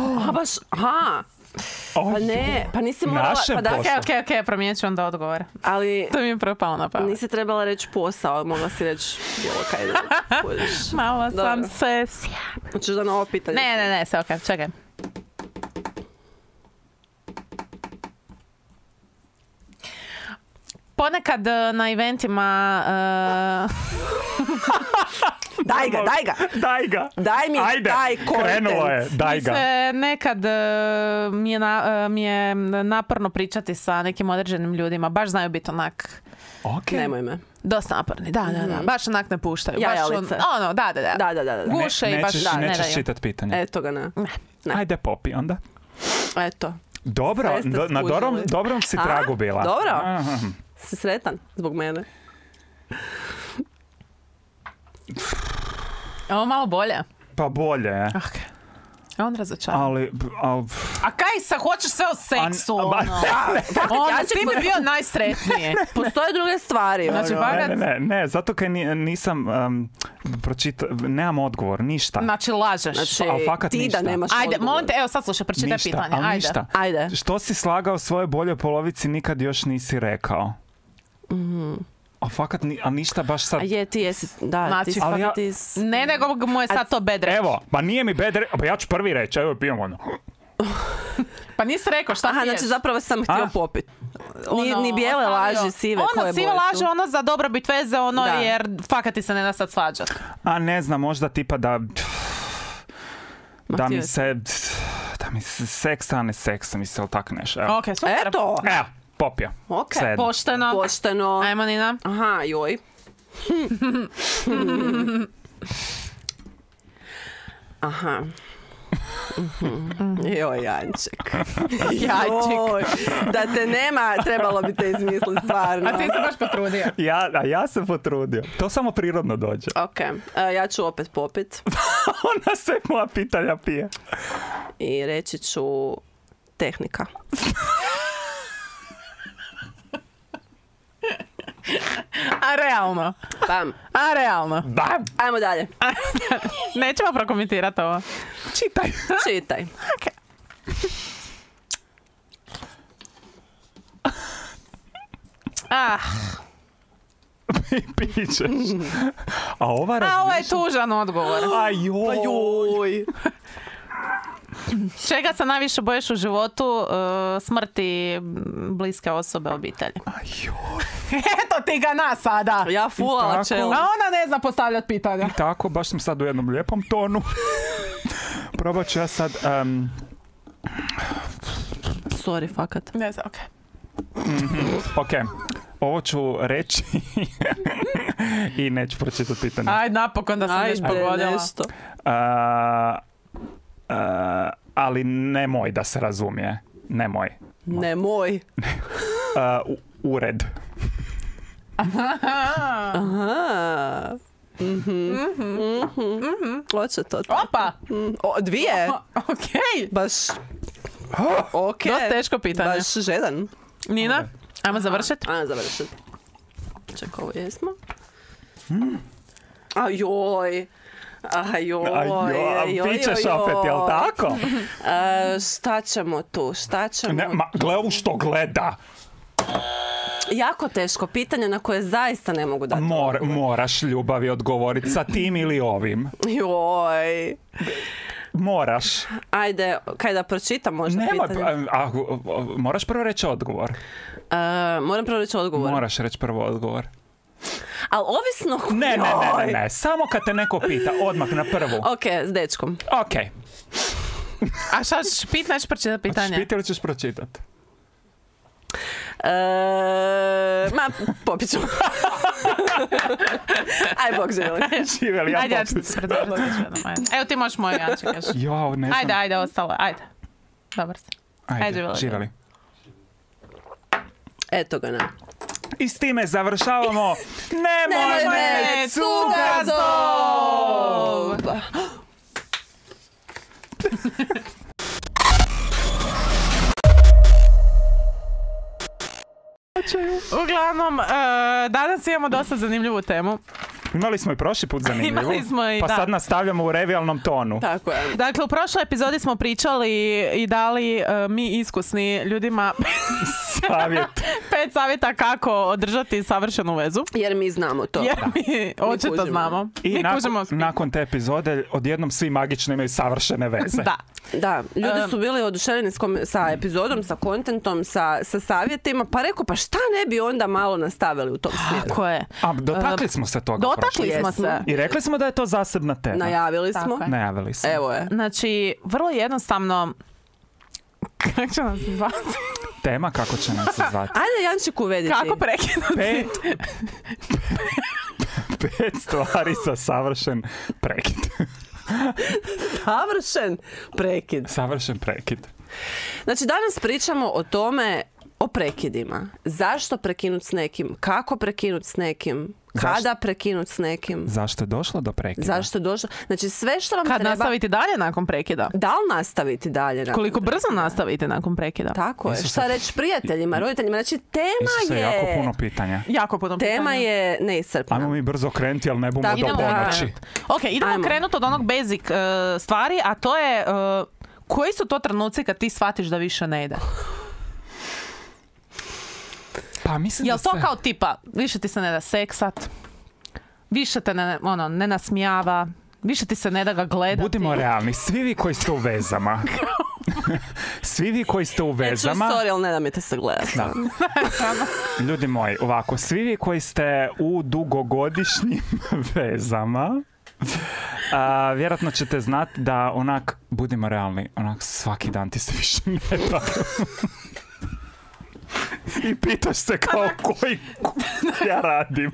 Pa ne, pa nisi morala... Ok, promijenit ću onda odgovor. Ali... To mi je propalo na pamet. Nisi trebala reći posao, mogla si reći bilo kaj da budeš. Malo sam se... Hoćeš da na ovo pitanje? Ne, sve ok, čekaj. Ponekad na eventima... Daj ga. Daj mi taj content. Krenulo je, daj ga. Nekad mi je naporno pričati sa nekim određenim ljudima. Baš znaju biti onak... Okay. Nemoj me. Dosta naporni, da. Baš onak ne puštaju. Jajalice. Da. Guše i baš da. Nećeš čitati pitanje. Eto ga ne. Ajde popi onda. Eto. Dobro, na dobrom si tragu bila. Dobro. Si sretan zbog mene. Ovo malo bolje. Pa bolje, je. Ok. On razočaran. Ali... A kaj sa, hoćeš sve o seksu? Ti bi bio najsretniji. Postoje druge stvari. Znači, ne, zato kaj nisam pročitao, nemam odgovor, ništa. Znači, lažeš. Znači, ti da nemaš odgovor. Ajde, molim te, evo sad slušaj, pročitaj pitanje. Ajde. Što si slagao svoje boljoj polovici, nikad još nisi rekao? A fakat, a ništa baš sad... A ti jesi, da, znači, ti fakat Ne, nego mu je sad to bed reći. Evo, pa nije mi bed reći, pa ja ću prvi reći, evo pijem ono. Pa nisi rekao šta piješ. Znači zapravo sam htio popiti. Ni bijele laži, sive, koje boje su? Sive laže, ono za dobrobit veze, jer fakat ti se ne da sad svađat. A ne znam, možda tipa da mi se seks, a ne seks, mislim, tako nešto. Ok, super. Eto. Evo. Popio. Okay. Pošteno. Ajmo, Nina. Aha, joj. Aha. Joj, Janček. Da te nema, trebalo bi te izmisliti stvarno. A ti se baš potrudio. Ja sam potrudio. To samo prirodno dođe. Ok, ja ću opet popit. Ona se moja pitanja pije. I reći ću tehnika. A realno? Bam. A realno? Bam. Ajmo dalje. Nećemo prokomentirati ovo. Čitaj. Okay. Pićeš. A ovo je tužan odgovor. Ajoj. Čega se najviše bojiš u životu? Smrti bliske osobe, obitelji. Eto ti ga na sada. Ja fulala čelu. A ona ne zna postavljati pitanja. I tako, baš sam sad u jednom lijepom tonu. Probat ću ja sad... sorry, fakat. Ne znam, okej. Ok, ovo ću reći i neću pročitati pitanje. Ajde, napokon da sam nešto pogodila. Nešto. Ali nemoj da se razumije. Nemoj. Nemoj. Ured. Aha. Hoće to. Opa! Dvije? Okej. Baš... Ok. Dosta teško pitanje. Baš žedan. Nina, ajmo završiti. Ajmo završiti. Čekaj, ovo jesmo. Ajoj. Pićeš opet, jel tako? Šta ćemo tu? Gle ovu što gleda. Jako teško pitanje na koje zaista ne mogu dati odgovor. Moraš ljubavi odgovoriti sa tim ili ovim. Joj. Moraš. Ajde, kaj da pročitam možda pitanje? Moraš prvo reći odgovor. Moram prvo reći odgovor. Moraš reći prvo odgovor. Ali ovisno... Ne. Samo kad te neko pita, odmah na prvu. Ok, s dečkom. Ok. A šta ćeš pitati, nećeš pročitati pitanje? Hoćeš pitati ili ćeš pročitati? Popit ću. Aj, Bog živjeli. Živjeli, ja ajde, ja ću ti se predvrati. Evo ti možeš moj Janček još. Jo, ne znam. Ajde, ostalo. Ajde. Dobar si. Ajde, živjeli. Eto ga na. I s time završavamo. Nemoj me cugazov! Uglavnom, danas imamo dosta zanimljivu temu. Imali smo i prošli put zanimljivu. Imali smo i, pa da. sad nastavljamo u revijalnom tonu. Tako je. Dakle, u prošloj epizodi smo pričali i dali mi iskusni ljudima Savjet. 5 savjeta kako održati savršenu vezu. Jer mi znamo to. Jer mi očito znamo. I nakon te epizode odjednom svi magično imaju savršene veze. Da, ljudi su bili oduševljeni sa epizodom, sa kontentom, sa savjetima, pa rekao, pa šta ne bi onda malo nastavili u tom smjeru? Tako je. A dotakli smo se toga. Dotakli smo se. I rekli smo da je to zasebna tema. Najavili smo. Najavili smo. Evo je. Znači, vrlo jednostavno... Kako će nas zvati? Tema kako će nas se zvati. Ajde, Janček, uvediti. Kako prekinuti? 5 stvari za savršen prekid. Savršen prekid. Znači, danas pričamo o tome, o prekidima. Zašto prekinuti s nekim? Kako prekinuti s nekim? Kada prekinuti s nekim? Zašto je došlo do prekida? Zašto je došlo? Znači, sve što vam treba... Kad nastaviti dalje nakon prekida? Da li nastaviti dalje? Koliko brzo nastavite nakon prekida? Tako je. Šta reći prijateljima, roditeljima? Znači, tema je... jako puno pitanja. Tema je neiscrpna. Ajmo mi brzo krenuti, ali ne bomo do ponoći. Ok, idemo krenuti od onog basic stvari, a to je... koji su to trenuci kad ti shvatiš da više ne ide? Pa mislim jel to kao tipa, više ti se ne da seksat, više te ne nasmijava, više ti se ne da ga gledati. Budimo realni, svi vi koji ste u vezama. Sorry, ali ne da mi te se gledati. Ljudi moji, ovako, svi vi koji ste u dugogodišnjim vezama, vjerojatno ćete znati da onak, budimo realni, onak svaki dan ti se više ne da. I pitaš se kao koji ja radim.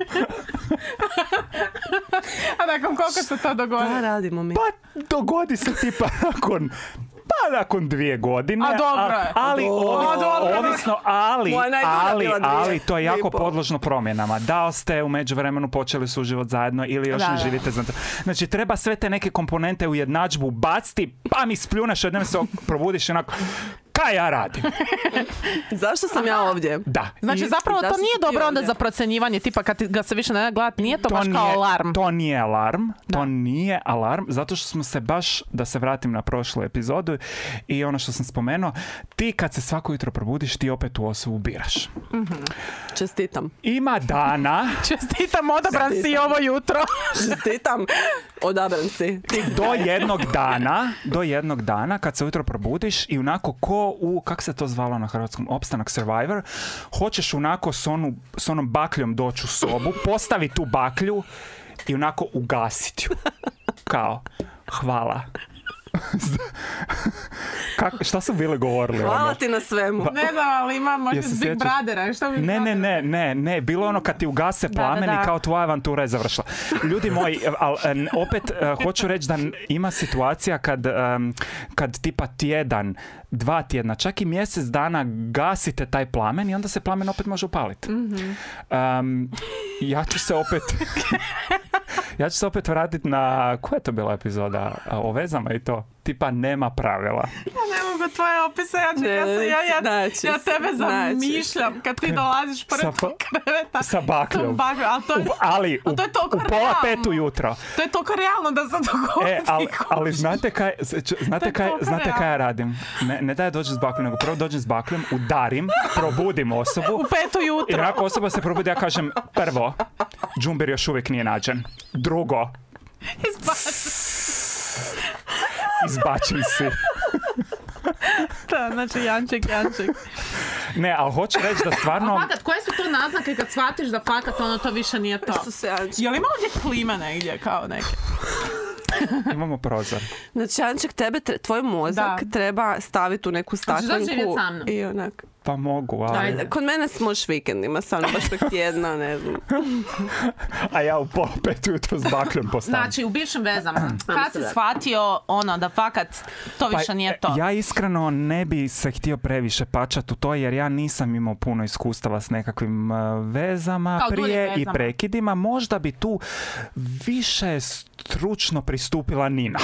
A nakon koliko se to dogodi? Da, radimo mi. Pa dogodi se tipa nakon 2 godine. A dobro je. Ovisno, ali to je jako podložno promjenama. Da ste u međuvremenu počeli suživot zajedno ili još ne živite. Znači treba sve te neke komponente u jednadžbu baciti, pa mi spljunaš, jednom se probudiš onako, kaj ja radim? Zašto sam ja ovdje? Da. Znači zapravo to nije dobro onda za procjenjivanje, tipa kad ga se više ne da gledat, nije to baš kao alarm. To nije alarm, zato što smo se baš, da se vratim na prošlu epizodu i ono što sam spomenuo, ti kad se svako jutro probudiš, ti opet tu osobu biraš. Čestitam. Ima dana... Čestitam, odabran si ovo jutro. Čestitam, odabran si. Do jednog dana kad se ujutro probudiš i onako ko u, kak se to zvalo na hrvatskom, Opstanak Survivor, hoćeš onako s onom bakljom doći u sobu, postavi tu baklju i onako ugasiti ju. Kao, hvala. Šta su bili govorili? Hvala ti na svemu. Ne znam, ali ima možda s Big Brothera. Ne. Bilo ono kad ti ugase plamen i kao tvoja avantura je završila. Ljudi moji, opet hoću reći da ima situacija kad tipa tjedan, 2 tjedna, čak i mjesec dana gasite taj plamen i onda se plamen opet može upaliti. Ja ću se opet vratiti na... Koja je to bila epizoda? O vezama i to? Tipa nema pravila. Ja ne mogu tvoje opise, ja tebe zamišljam kad ti dolaziš pored kreveta. Sa bakljom. Ali u pola 5 ujutro. To je toliko realno da se dogodi. Ali znate kaj ja radim? Ne da ja dođem s bakljom, nego prvo dođem s bakljom, udarim, probudim osobu. U 5 ujutro. I ako osoba se probudi, ja kažem prvo, džumbir još uvijek nije nađen. Drugo, izbačim si. Da, znači Janček. Ne, ali hoću reći da stvarno... A fakat, koje su to naznake kad shvatiš da fakat ono to više nije to? Je li ima ovdje klima negdje kao neke? Imamo prozor. Znači, Janček, tvoj mozak treba staviti u neku staklenku i onak... Pa mogu, ali... Kod mene možeš vikendima, samo baš tek tjedna, ne znam. A ja u pola 5 ujutro s bakljom postavim. Znači, u bivšim vezama, kad si shvatio ono da fakat to više nije to? Ja iskreno ne bi se htio previše pačati u to, jer ja nisam imao puno iskustava s nekakvim vezama prije i prekidima. Možda bi tu više stručno pristupila Nina.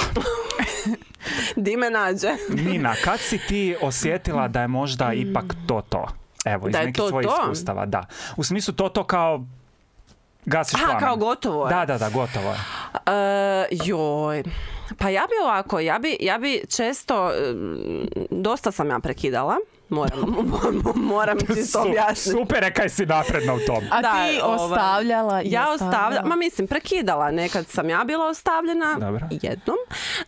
Di me nađe. Nina, kad si ti osjetila da je možda ipak to? Evo, iz nekih svojih iskustava, da. U smislu to kao gasiš plamen. Kao gotovo je. Da, gotovo je. Joj. Pa ja bi ovako, ja bi često, dosta sam ja prekidala. Moram ti to objasniti. Super, kaj si napredna u tom. A ti ostavljala? Ja ostavljala, nekad nekad sam ja bila ostavljena. Dobro. Jednom.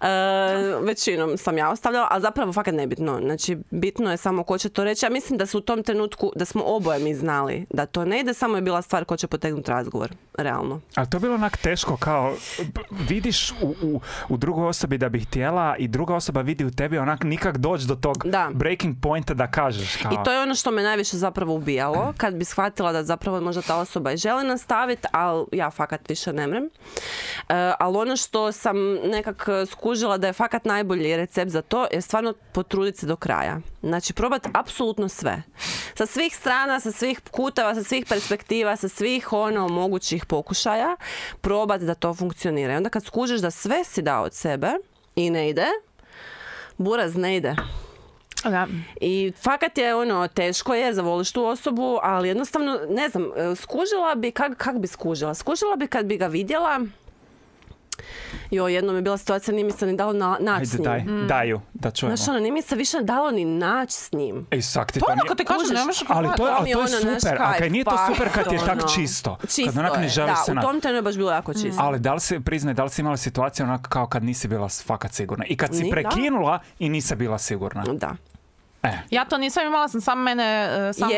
Većinom sam ja ostavljala, ali zapravo fakat nebitno. Znači, bitno je samo ko će to reći. Ja mislim da su u tom trenutku, da smo oboje mi znali da to ne ide, samo je bila stvar ko će potegnuti razgovor. Realno. Ali to je bilo onak teško, kao vidiš u drugoj osobi da bi htjela i druga osoba vidi u tebi onak nikak doći do tog breaking pointa da kažeš. Kao... I to je ono što me najviše zapravo ubijalo, kad bi shvatila da zapravo možda ta osoba i želi nastaviti, ali ja fakat više ne mrem. Ali ono što sam nekak skužila da je fakat najbolji recept za to je stvarno potruditi se do kraja. Znači, probati apsolutno sve. Sa svih strana, sa svih kuteva, sa svih perspektiva, sa svih mogućih pokušaja, probati da to funkcionira. I onda kad skužiš da sve si dao od sebe i ne ide, buraz ne ide. Da. I fakat je teško je, zavoliš tu osobu, ali jednostavno, ne znam, skužila bi, kak bi skužila? Skužila bi kad bi ga vidjela. Jednom je bila situacija, nije mi se ni dalo naći s njim. Daju, da čujemo. Znaš, nije mi se više dalo ni naći s njim. Sakti, to ono kad te kažem, nemaš ali to je super, a kaj nije to super kad je tak čisto. Čisto je, u tom trenu je baš bilo jako čisto. Ali da li si imala situaciju onako kao kad nisi bila fakat sigurna? I kad si prekinula i nisi bila sigurna? Da. Ja to nisam imala, sam samo mene...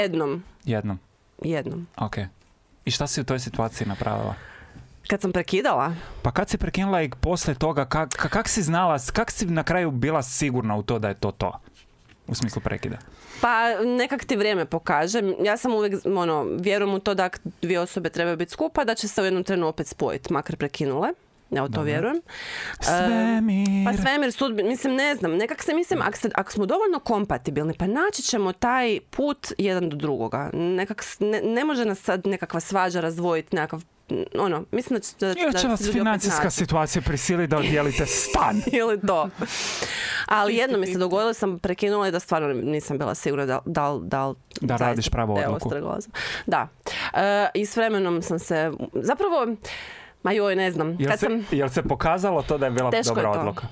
Jednom. Ok. I šta si u toj situaciji napravila? Kad sam prekidala? Pa kad si prekinula i poslije toga, kak si znala, kak si na kraju bila sigurna u to da je to? U smislu prekida. Pa nekak ti vrijeme pokaže. Ja sam uvijek, vjerujem u to da dvije osobe trebaju biti skupa, da će se u jednom trenu opet spojiti, makar prekinule. Ja u to vjerujem. Svemir. Pa svemir, sudbin, mislim, ne znam. Nekak se mislim, ako smo dovoljno kompatibilni, pa naći ćemo taj put jedan do drugoga. Ne može nas sad nekakva svađa razdvojiti, nekakav mislim da će vas financijska situacija prisili da oddijelite stan. Ili to. Ali jedno mi se dogodilo, sam prekinula i da stvarno nisam bila sigurna da radiš pravu odluku. Da. I s vremenom sam se... Zapravo, ne znam. Jel se pokazalo to da je bila dobra odluka?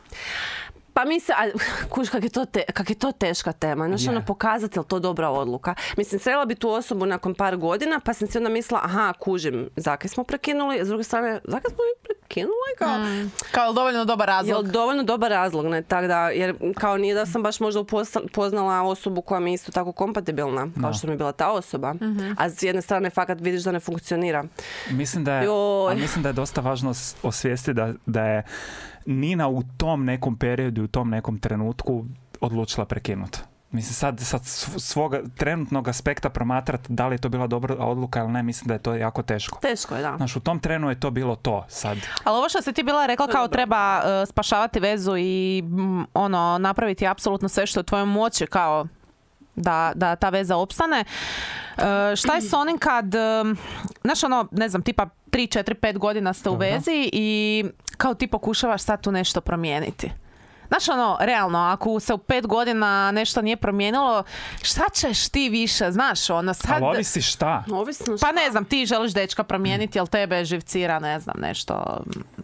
Pa kuš, kak je to teška tema. Znaš, pokazati je li to dobra odluka. Mislim, srela bi tu osobu nakon par godina, pa sam si onda mislila, kužim, zakaj smo prekinuli, s druge strane, zakaj smo prekinuli? Kao dovoljno dobar razlog. Jel dovoljno dobar razlog, ne? Tak da, jer kao nije da sam baš možda upoznala osobu koja mi je isto tako kompatibilna, kao što mi je bila ta osoba. A s jedne strane fakat vidiš da ne funkcionira. Mislim da je dosta važno osvijestiti da je Nina u tom nekom periodu, u tom nekom trenutku odlučila prekinuti? Mislim, sad svog trenutnog aspekta promatrati da li je to bila dobra odluka ili ne, mislim da je to jako teško. Teško je, da. Znaš, u tom trenu je to bilo to sad. Ali ovo što si ti bila rekla kao treba spašavati vezu i napraviti apsolutno sve što je u tvojoj moći kao da ta veza opstane. Šta je s onim kad, znaš ne znam, tipa 3, 4, 5 godina ste u vezi i kao ti pokušavaš sad tu nešto promijeniti. Znaš realno, ako se u 5 godina nešto nije promijenilo, šta ćeš ti više, znaš, sad... Ali ovisi šta? Pa ne znam, ti želiš dečka promijeniti, jel tebe živcira, ne znam, nešto...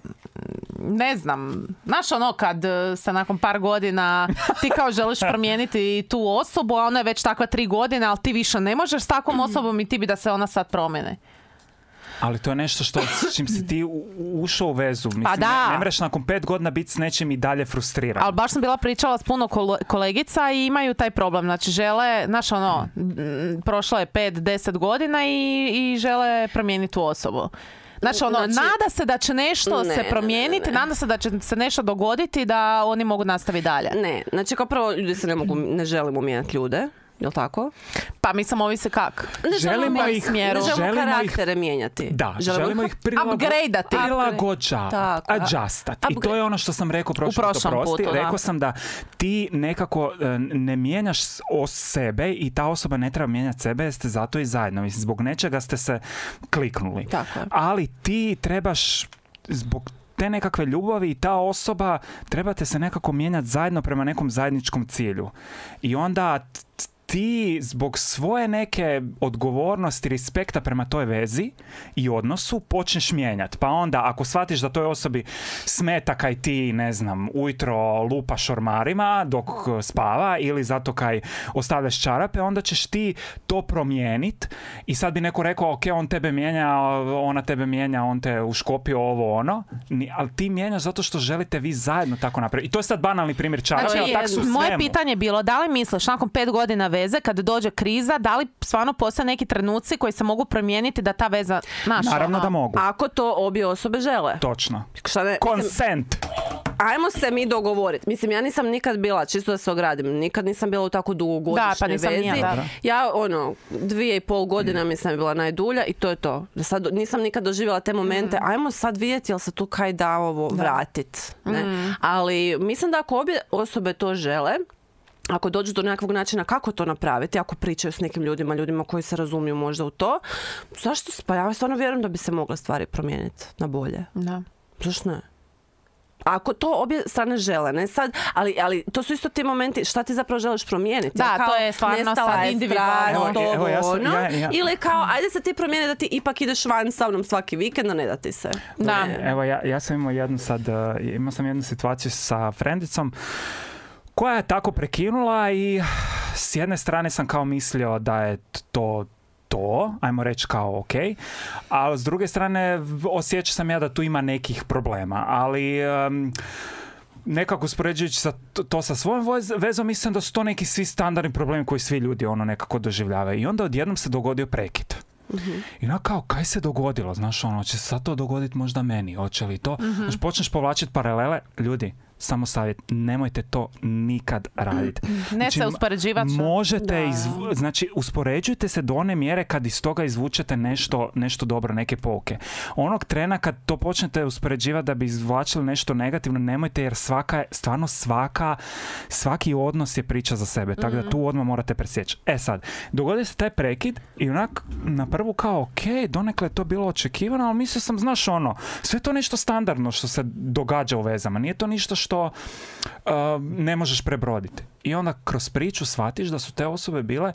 Ne znam, znaš kad se nakon par godina ti kao želiš promijeniti tu osobu, a ona je već takva 3 godine, ali ti više ne možeš s takvom osobom i ti bi da se ona sad promijeni. Ali to je nešto s čim si ti ušao u vezu. Mislim, pa da. Ne mreš nakon 5 godina biti s nečim i dalje frustriran. Ali baš sam bila pričala s puno kolegica i imaju taj problem. Znači žele, znaš prošlo je 5-10 godina i žele promijeniti tu osobu. Znači, nada se da će nešto se promijeniti, nada se da će se nešto dogoditi da oni mogu nastaviti dalje. Ne, znači kao prvo ljudi se ne želimo mijenjati ljude. Jel' tako? Pa mislim, ovisi kak. Ne želimo karaktere mijenjati. Da, želimo ih prilagođavati, adjustati. I to je ono što sam rekao prošlom putu. Rekao sam da ti nekako ne mijenjaš sebe i ta osoba ne treba mijenjati sebe jer ste zato i zajedno. Mislim, zbog nečega ste se kliknuli. Tako. Ali ti trebaš zbog te nekakve ljubavi i ta osoba trebate se nekako mijenjati zajedno prema nekom zajedničkom cilju. I onda ti zbog svoje neke odgovornosti, respekta prema toj vezi i odnosu počneš mijenjati. Pa onda ako shvatiš da toj osobi smeta kaj ti, ne znam, ujutro lupaš ormarima dok spava ili zato kaj ostavljaš čarape, onda ćeš ti to promijeniti i sad bi neko rekao ok, on tebe mijenja, ona tebe mijenja, on te uškopio ovo ono, ali ti mijenjaš zato što želite vi zajedno tako napraviti. I to je sad banalni primjer čarape. Znači, moje pitanje je bilo, da li misliš nakon 5 godina veze, kad dođe kriza, da li stvarno postoje neki trenuci koji se mogu promijeniti da ta veza naša? Naravno da mogu. Ako to obje osobe žele. Točno. Consent. Ajmo se mi dogovoriti. Mislim, ja nisam nikad bila, čisto da se ogradim, nikad nisam bila u tako dugogodišnjoj vezi. Ja, 2,5 godina mislim je bila najdulja i to je to. Sad nisam nikad doživjela te momente, ajmo sad vidjeti jel se tu kaj da ovo vratit. Ali mislim da ako obje osobe to žele, ako dođu do nekakvog načina kako to napraviti, ako pričaju s nekim ljudima koji se razumiju možda u to, zašto? Pa ja stvarno vjerujem da bi se mogle stvari promijeniti na bolje. Da. Zašto ne? Ako to obje strane žele, ne sad, ali to su isto ti momenti, šta ti zapravo želiš promijeniti? Da, kao, to je stvarno sad individualno. Ili kao, ajde se ti promijeni da ti ipak ideš van sa mnom svaki vikend, a ne da ti se. Da. Evo, ja sam imao sam jednu situaciju sa frendicom koja je tako prekinula i s jedne strane sam kao mislio da je to, ajmo reći kao ok, a s druge strane osjećam sam ja da tu ima nekih problema, ali nekako uspoređujući to sa svojom vezom, mislim da su to neki svi standardni problemi koji svi ljudi nekako doživljavaju. I onda odjednom se dogodio prekid. I kao, kaj se dogodilo? Znaš, će se sad to dogoditi možda meni, hoće li to? Znaš, počneš povlačiti paralele, ljudi, samo savjet, nemojte to nikad raditi. Ne se uspoređivati. Možete, znači, uspoređujte se do one mjere kad iz toga izvučete nešto dobro, neke pouke. Onog trena kad to počnete uspoređivati da bi izvlačili nešto negativno, nemojte, jer svaki odnos je priča za sebe, tako da tu odmah morate presjeći. Sad, dogodi se taj prekid i onak na prvu kao, ok, donekle je to bilo očekivano, ali mislio sam, znaš sve to nešto standardno što se događa u vezama, nije to ništa što ne možeš prebroditi. I onda kroz priču shvatiš da su te osobe bile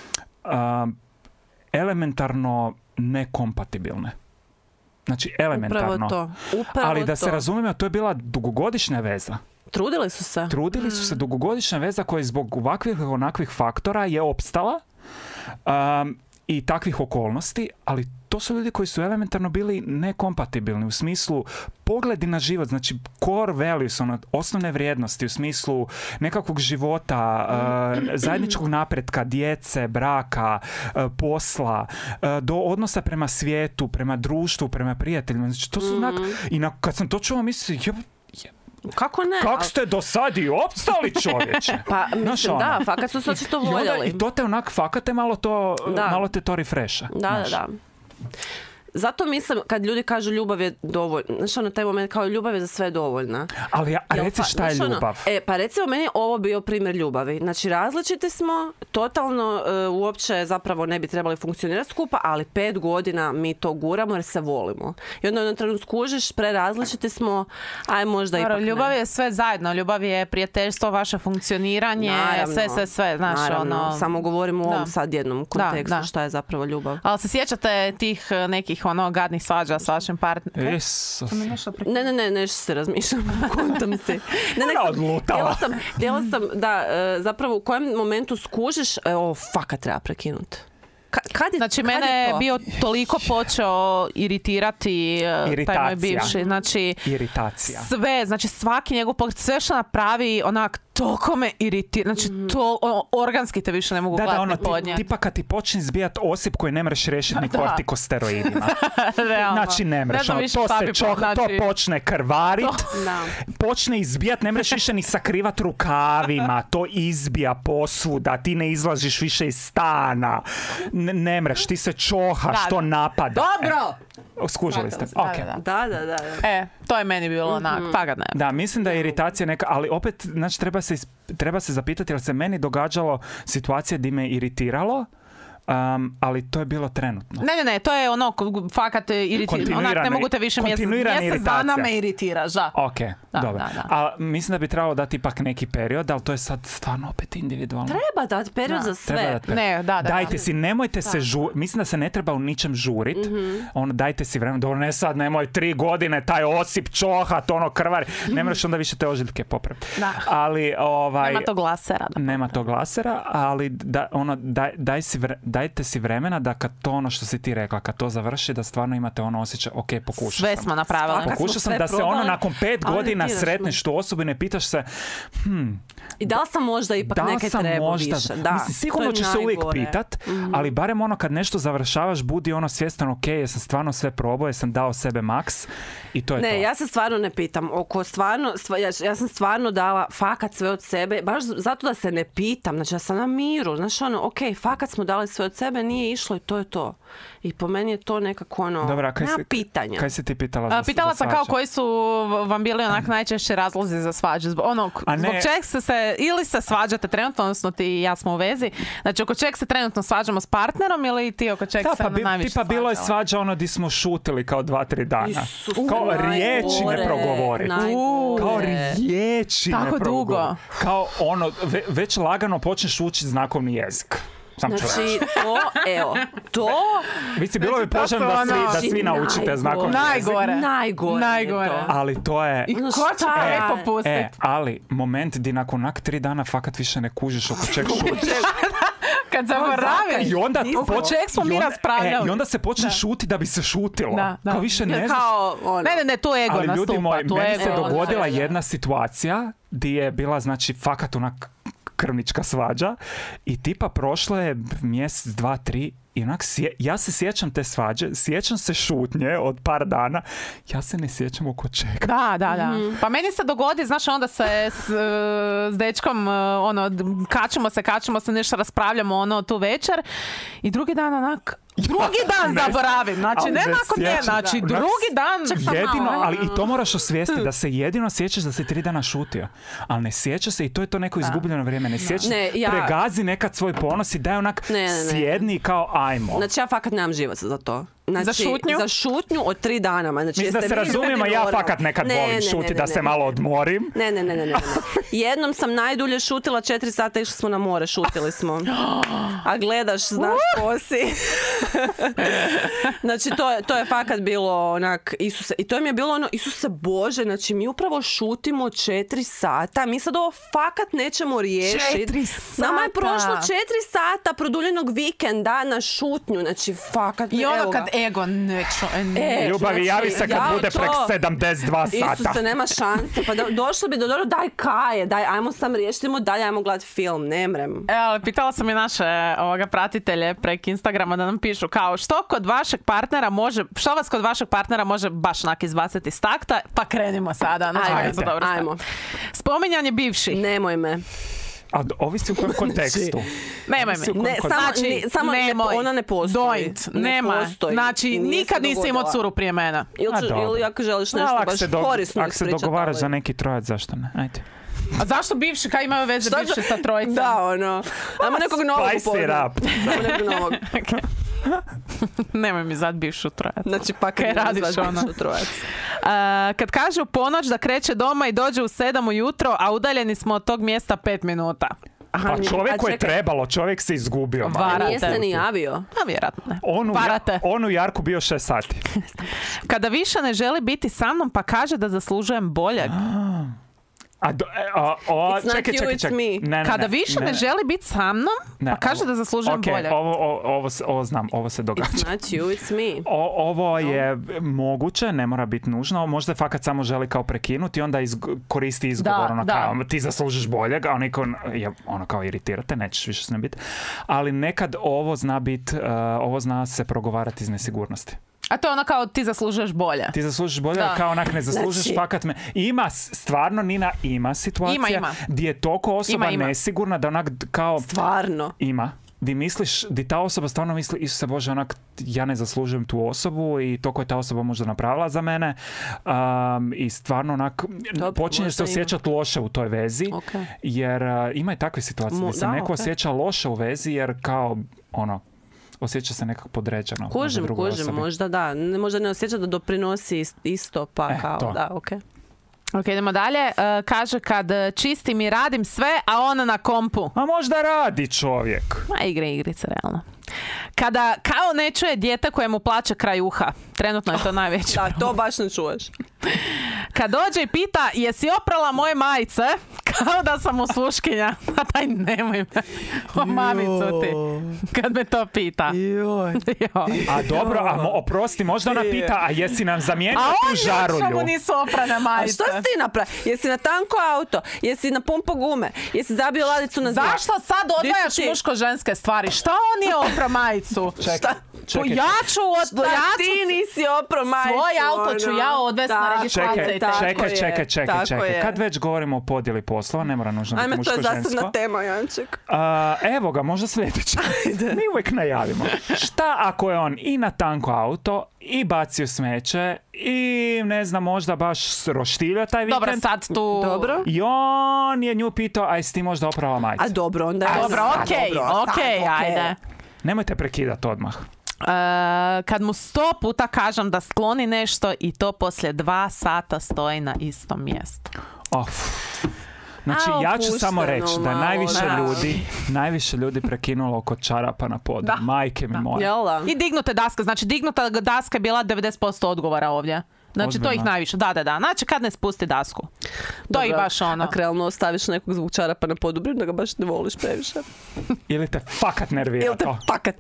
elementarno nekompatibilne. Znači, elementarno. Upravo ali da se razumijemo, to je bila dugogodišnja veza. Trudili su se dugogodišnja veza koja zbog ovakvih onakvih faktora je opstala i takvih okolnosti, ali to su ljudi koji su elementarno bili nekompatibilni u smislu pogledi na život, znači core values, osnovne vrijednosti u smislu nekakvog života, zajedničkog napretka, djece, braka, posla, do odnosa prema svijetu, prema društvu, prema prijateljima. Znači, to su kad sam to čuo, mislio, Kako ne? Kako ste do sad i opstali, čovječe? Pa mislim, da, fakat su se očito voljeli. I to te onak, fakat te malo te to refresha. Da. Zato mislim, kad ljudi kažu ljubav je dovoljna, znaš ono, taj moment kao ljubav je za sve dovoljna. Ali reci šta je ljubav? Pa recimo, meni je ovo bio primjer ljubavi. Znači, različiti smo, totalno uopće zapravo ne bi trebali funkcionirati skupa, ali 5 godina mi to guramo jer se volimo. I onda jednom trenutku skužiš, prerazličiti smo, aj možda ipak ne. Ljubav je sve zajedno, ljubav je prijateljstvo, vaše funkcioniranje, sve, znaš, ono... Samo govorimo u ovom sad jednom kontekstu šta je zapravo ljubav. Ali se sjećate tih nekih gadnih svađa s vašim partnerom? Ne, nešto se razmišljam. Kontam se. Htjela sam da zapravo u kojem momentu skužiš, fakat treba prekinuti. Znači, mene je bio toliko počeo iritirati taj moj bivši. Znači, iritacija. Sve, znači svaki njegov pogled, sve što napravi, onak, toliko me iritira. Znači, to organski te više ne mogu gledati podnje. Tipa kad ti počne zbijat osip koji ne mreš rešiti ni kortikosteroidima. Znači, ne mreš. To počne krvarit, počne izbijat, ne mreš više ni sakrivat rukavima, to izbija posvuda, ti ne izlaziš više iz stana. Ne mreš, ti se čohaš, to napada. Dobro! Skužili ste. Da. To je meni bilo onak, fakat ne. Da, mislim da je iritacija neka, ali opet, znači, treba se zapitati, jer se meni događalo situacije gdje me iritiralo, ali to je bilo trenutno. Ne, to je ono, fakat iritirano. Onak, ne mogu te više mjesec dana me iritiraš, da. Ok, dobro. A mislim da bi trebalo dati ipak neki period, ali to je sad stvarno opet individualno. Treba dati period za sve. Dajte si, nemojte se mislim da se ne treba u ničem žurit. Dajte si vremena, dobro, ne sad, nemoj 3 godine, taj osip čohat, krvari. Ne moraš onda više te ožiljke popraviti. Ali, nema tog lasera, ali dajte si vremena da kad to što si ti rekla, kad to završi, da stvarno imate osjećaj, ok, pokušao sam. Sve smo napravili. Pokušao sam da se nakon 5 godina sretneš tu osobu i ne pitaš se i da li sam možda ipak neke treba više. Mislim, sigurno ćeš se uvijek pitat, ali barem kad nešto završavaš, budi svjestan, ok, jesam stvarno sve probao, jesam dao sebe maks i to je to. Ne, ja se stvarno ne pitam. Ja sam stvarno dala fakat sve od sebe, baš zato da se ne pitam. Znači, ja sam na miru. Znaš, ok, fakat smo dali sve od sebe, nije išlo i to je to. I po meni je to nekako nema pitanja. Kaj si ti pitala? Pitala sam kao koji su vam bili najčešći razlozi za svađu. Zbog čeg ili se svađate trenutno, odnosno ti i ja smo u vezi. Znači, oko čeg se trenutno svađamo s partnerom ili ti oko čeg se najviše svađala? Bilo je svađa di smo šutili kao 2-3 dana. Kao riječi ne progovoriti. Kao riječi ne progovoriti. Kao već lagano počneš učiti znakovni jezik. Znači, to... Mislim, bilo bi poželjno da svi naučite znakovni jezik. Najgore. Ali to je... I ko će te popustiti? Ali moment di nakon 3 dana fakat više ne kužiš oko čeg šutiš. Kad zaboraviš. I onda oko čeg smo mi raspravljali. I onda se počne šuti da bi se šutilo. Kao više ne znaš. Ne, tu ego nastupa. Ali ljudi moji, meni se dogodila jedna situacija di je bila, znači, fakat onak krvnička svađa i tipa prošlo je mjesec, 2, 3 i onak ja se sjećam te svađe, sjećam se šutnje od par dana, ja se ne sjećam oko čega. Da. Pa meni se dogodi, znaš, onda se s dečkom kačimo se, nešto raspravljamo tu večer i drugi dan onak zaboravim, znači ne nakon dne, znači drugi dan jedino, ali i to moraš osvijestiti da se jedino sjećaš da si 3 dana šutio, ali ne sjećaš se i to je to neko izgubljeno vrijeme, ne sjećaš, pregazi nekad svoj ponos i daj onak sjedni kao ajmo. Znači ja fakat nemam živaca za to. Znači, za šutnju od 3 dana. Znači, mislim da se razumijemo, ja fakat nekad volim šuti da se malo odmorim. Ne. Jednom sam najdulje šutila 4 sata, išli smo na more, šutili smo. A gledaš, znaš ko si. Znači, to je fakat bilo onak, Isuse, i to mi je bilo Isuse Bože, znači mi upravo šutimo 4 sata, mi sad ovo fakat nećemo riješiti. 4 sata. Nama je prošlo 4 sata produljenog vikenda na šutnju, znači fakat. I ono kad ego neću. Ljubavi, javi se kad bude prek 72 sata. Isuse, nema šanse. Pa došlo bi do dobro, daj, ajmo sam riješimo, dalje ajmo gledati film, ne mrem. Pitala sam i naše pratitelje prek Instagrama da nam pišu kao što vas kod vašeg partnera može baš onak izbaciti iz takta, pa krenimo sada. Ajmo. Spominjanje bivši. Nemoj me. A ovisi u kojem kontekstu? Nemoj me. Samo ona ne postoji. Nema. Znači, nikad nisi imao curu prije mene. Ili ako želiš nešto baš korisno ako se dogovaraš za neki trojac, zašto ne? Ajde. A zašto bivši? Kaj imaju veze bivši sa trojicom? Da, ono. Ajmo nekog novog upoznat. Ajmo nekog novog. Nemoj mi zad bivšu trojac. Znači, pa kaj radiš bivšu trojac. Kad kaže u ponoć da kreće doma i dođe u 7 ujutro, a udaljeni smo od tog mjesta 5 minuta. Pa čovjeku je trebalo, čovjek se izgubio. Nije se ni javio. A vjerojatno ne. On u Jarku bio 6 sati. Kada više ne želi biti sa mnom, pa kaže da zaslužujem boljeg. Čekaj. Kada više ne želi biti sa mnom, pa kaže da zaslužujem boljeg. Ovo znam, ovo se događa. It's not you, it's me. Ovo je moguće, ne mora biti nužno. Možda je fakat samo želi kao prekinuti i onda koristi izgovor. Kao, ti zaslužiš boljeg, a ono kao iritirate, nećeš više s njim biti. Ali nekad ovo zna se progovarati iz nesigurnosti. A to je ono kao ti zaslužuješ bolje. Ti zaslužuješ bolje, kao onak ne zaslužuješ, fakat me. Ima, stvarno Nina, ima situacija gdje je toliko osoba nesigurna da onak kao... Stvarno. Ima. Di ta osoba stvarno misli, Isuse Bože, onak, ja ne zaslužujem tu osobu i to koje ta osoba možda napravila za mene. I stvarno onak, počinješ se osjećati loše u toj vezi, jer ima i takve situacije gdje se neko osjeća loše u vezi, jer kao, osjeća se nekako podređeno. Kužim, možda da. Možda ne osjeća da doprinosi isto, pa kao, to. Da, okej. Ok, idemo dalje. Kaže kad čistim i radim sve, a ona na kompu. A možda radi čovjek. Igrice, realno. Kada kao ne čuje dijete koje mu plače kraj uha. Trenutno je to najveće. Da, to baš ne čuješ. Kad dođe i pita, jesi oprala moje majice? Kao da sam usluškinja. A taj nemoj me. O mamicu ti. Kad me to pita. A dobro, oprosti, možda ona pita, a jesi nam zamijenio tu žarulju? A on mu nisu oprane majice. A što si ti napravila? Jesi na tanko auto? Jesi na pumpo gume? Jesi zabio ladicu na zrak? Zašto sad odvajaš muško-ženske stvari? Šta on nije opra majicu? Čekaj. Ti nisi opro majicu. Svoj auto ću ja odvesti na registraciju. Čekaj. Kad već govorimo o podjeli poslova, ne mora nužno biti muško-žensko. To je zasebna tema, Janček. Evo ga, možda sljedeće. Mi uvijek najavimo. Šta ako je on i na tanko auto, i bacio smeće, i ne znam, možda baš roštilja taj vikend. Dobro, sad tu... Dobro. I on je nju pitao, aj si ti možda oprala majicu. A dobro, onda je... Dobro, okej, ajde. Nemojte prekidati odmah. Kad mu 100 puta kažem da skloni nešto i to poslije 2 sata stoji na istom mjestu. Znači, ja ću samo reći da je najviše ljudi prekinulo oko čarapa na podu. Majke mi moje. I dignute daske. Znači, dignuta daska je bila 90% odgovora ovdje. Znači, to ih najviše. Da. Znači, kad ne spusti dasku. To je baš ono. Ako realno ostaviš nekog zbog čarapa na podu, da ga baš ne voliš previše. Ili te fakat nervira to.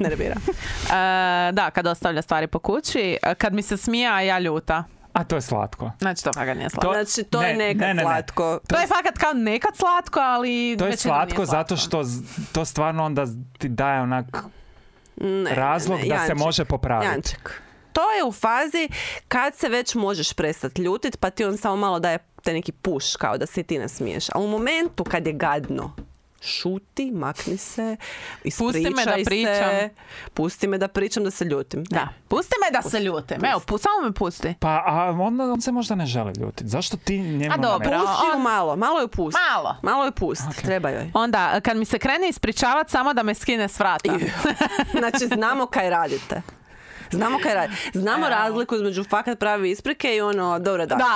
Da, kad ostavlja stvari po kući. Kad mi se smija, a ja ljuta. A to je slatko. Znači, to fakat nije slatko. Znači, to je nekad slatko. To je fakat kao nekad slatko, ali... To je slatko zato što to stvarno onda ti daje onak razlog da se može popraviti. Janček. To je u fazi kad se već možeš prestati ljutit, pa ti on samo malo daje te neki puš, kao da se ti ne smiješ. A u momentu kad je gadno, šuti, makni se, ispričaj se. Pusti me da pričam, da se ljutim. Da. Pusti me da se ljutim. Evo, samo me pusti. Pa, a onda on se možda ne želi ljutiti. Zašto ti njemu pusti ju malo ju pusti. Malo ju pusti, okay. Treba joj. Onda, kad mi se krene ispričavati, samo da me skine s vrata. Znači, znamo kaj radite. Znamo razliku između fakat pravi isprike i ono, dobro, da.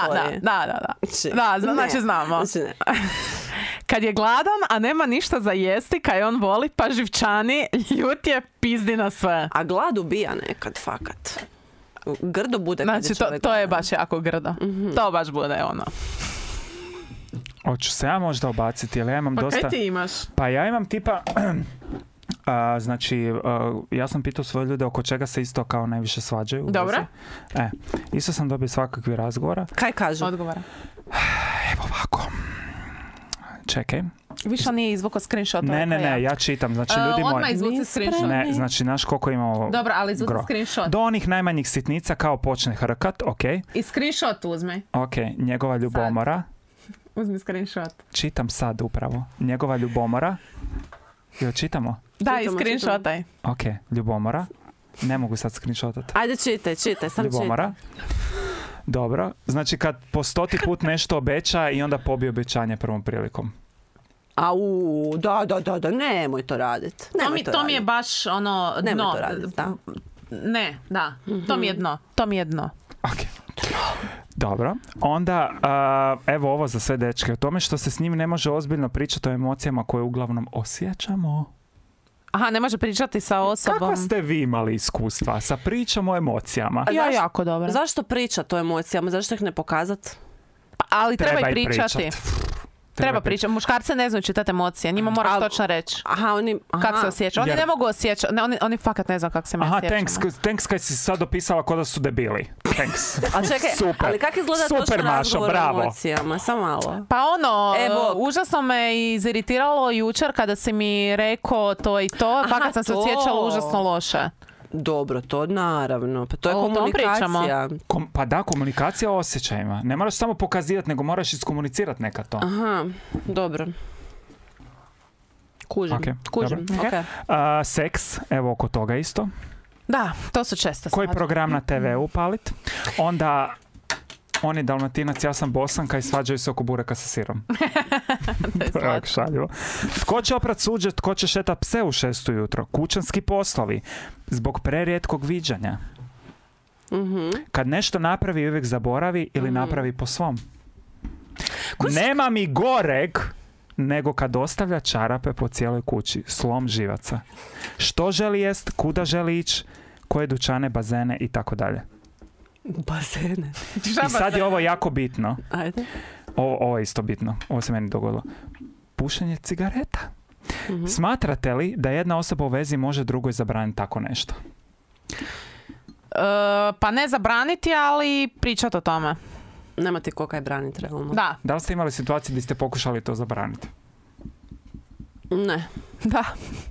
Znači znamo. Kad je gladan, a nema ništa za jesti, kaj on voli, pa živčani, ljut je, pizdi na sve. A glad ubija nekad, fakat. Grdo bude kad je čovjek. To je baš jako grdo. Mm-hmm. To baš bude ono. Hoću se ja možda obaciti, ali ja imam dosta... Pa kaj ti imaš? Pa ja imam tipa... Znači, ja sam pitao svoje ljude oko čega se isto kao najviše svađaju. Dobro. Isto sam dobio svakakvih razgovora. Kaj kažu? Odgovara. Evo ovako. Čekaj. Više on nije izvukao screenshot. Ne, ja čitam. Znači, ljudi moji... Odmah izvuci screenshot. Ne, znači, znaš koliko imamo... Dobro, ali izvuci screenshot. Do onih najmanjih sitnica kao počne hrkat, ok. I screenshot uzmi. Ok, njegova ljubomora. Uzmi screenshot. Čitam sad upravo. Njegova ljubomora. Jel čitamo? Da, i screenshotaj. Ok, ljubomora. Ne mogu sad screenshotati. Ajde, čitaj, sam ljubomora. Dobro, znači kad po 100 put nešto obeća i onda pobije obećanje prvom prilikom. Da, nemoj to raditi. To mi je baš ono dno. Nemoj to raditi, da. Ne, da, to mi je dno. Ok. Dobro, onda evo ovo za sve dečke. O tome što se s njim ne može ozbiljno pričati o emocijama koje uglavnom osjećamo. Aha, ne može pričati sa osobom. Kako ste vi imali iskustva sa pričom o emocijama? Ja jako dobro. Zašto pričati o emocijama? Zašto ih ne pokazati? Ali treba i pričati. Treba pričati. Muškarce ne znaju čitati emocije. Njima moraš točno reći. Kako se osjeća. Oni ne mogu osjećati. Oni fakat ne znaju kako se mi osjećamo. Thanks kad si sad opisala ko da su debili. Thanks. A čekaj, super. Ali kako izgleda točno razgovor o emocijama? Samo malo. Pa užasno me iziritiralo jučer kada si mi rekao to i to. Fakat sam se osjećala užasno loše. Dobro, to naravno. Pa to je komunikacija. Pa da, komunikacija o osjećajima. Ne moraš samo pokazivati, nego moraš iskomunicirati nekad to. Aha, dobro. Kužim. Okay. Seks, evo oko toga isto. Da, to su često. Koji program na TV upalit? Onda on je Dalmatinac, ja sam Bosanka i svađaju se oko bureka sa sirom. To je jako šaljivo. Tko će oprat suđe, tko će šetat pse u 6 ujutro? Kućanski poslovi. Zbog prerijetkog viđanja. Kad nešto napravi, uvijek zaboravi ili napravi po svom. Nema mi goreg nego kad ostavlja čarape po cijeloj kući. Slom živaca. Što želi jest, kuda želi ići, koje dućane, bazene i tako dalje. Bazene. I sad je ovo jako bitno. Ajde. Ovo je isto bitno. Ovo se meni dogodilo. Pušenje cigareta. Smatrate li da jedna osoba u vezi može drugoj zabraniti tako nešto? Pa ne zabraniti, ali pričati o tome. Nema ti ko kaj braniti, realno. Da. Da li ste imali situaciju gdje ste pokušali to zabraniti? Ne. Da.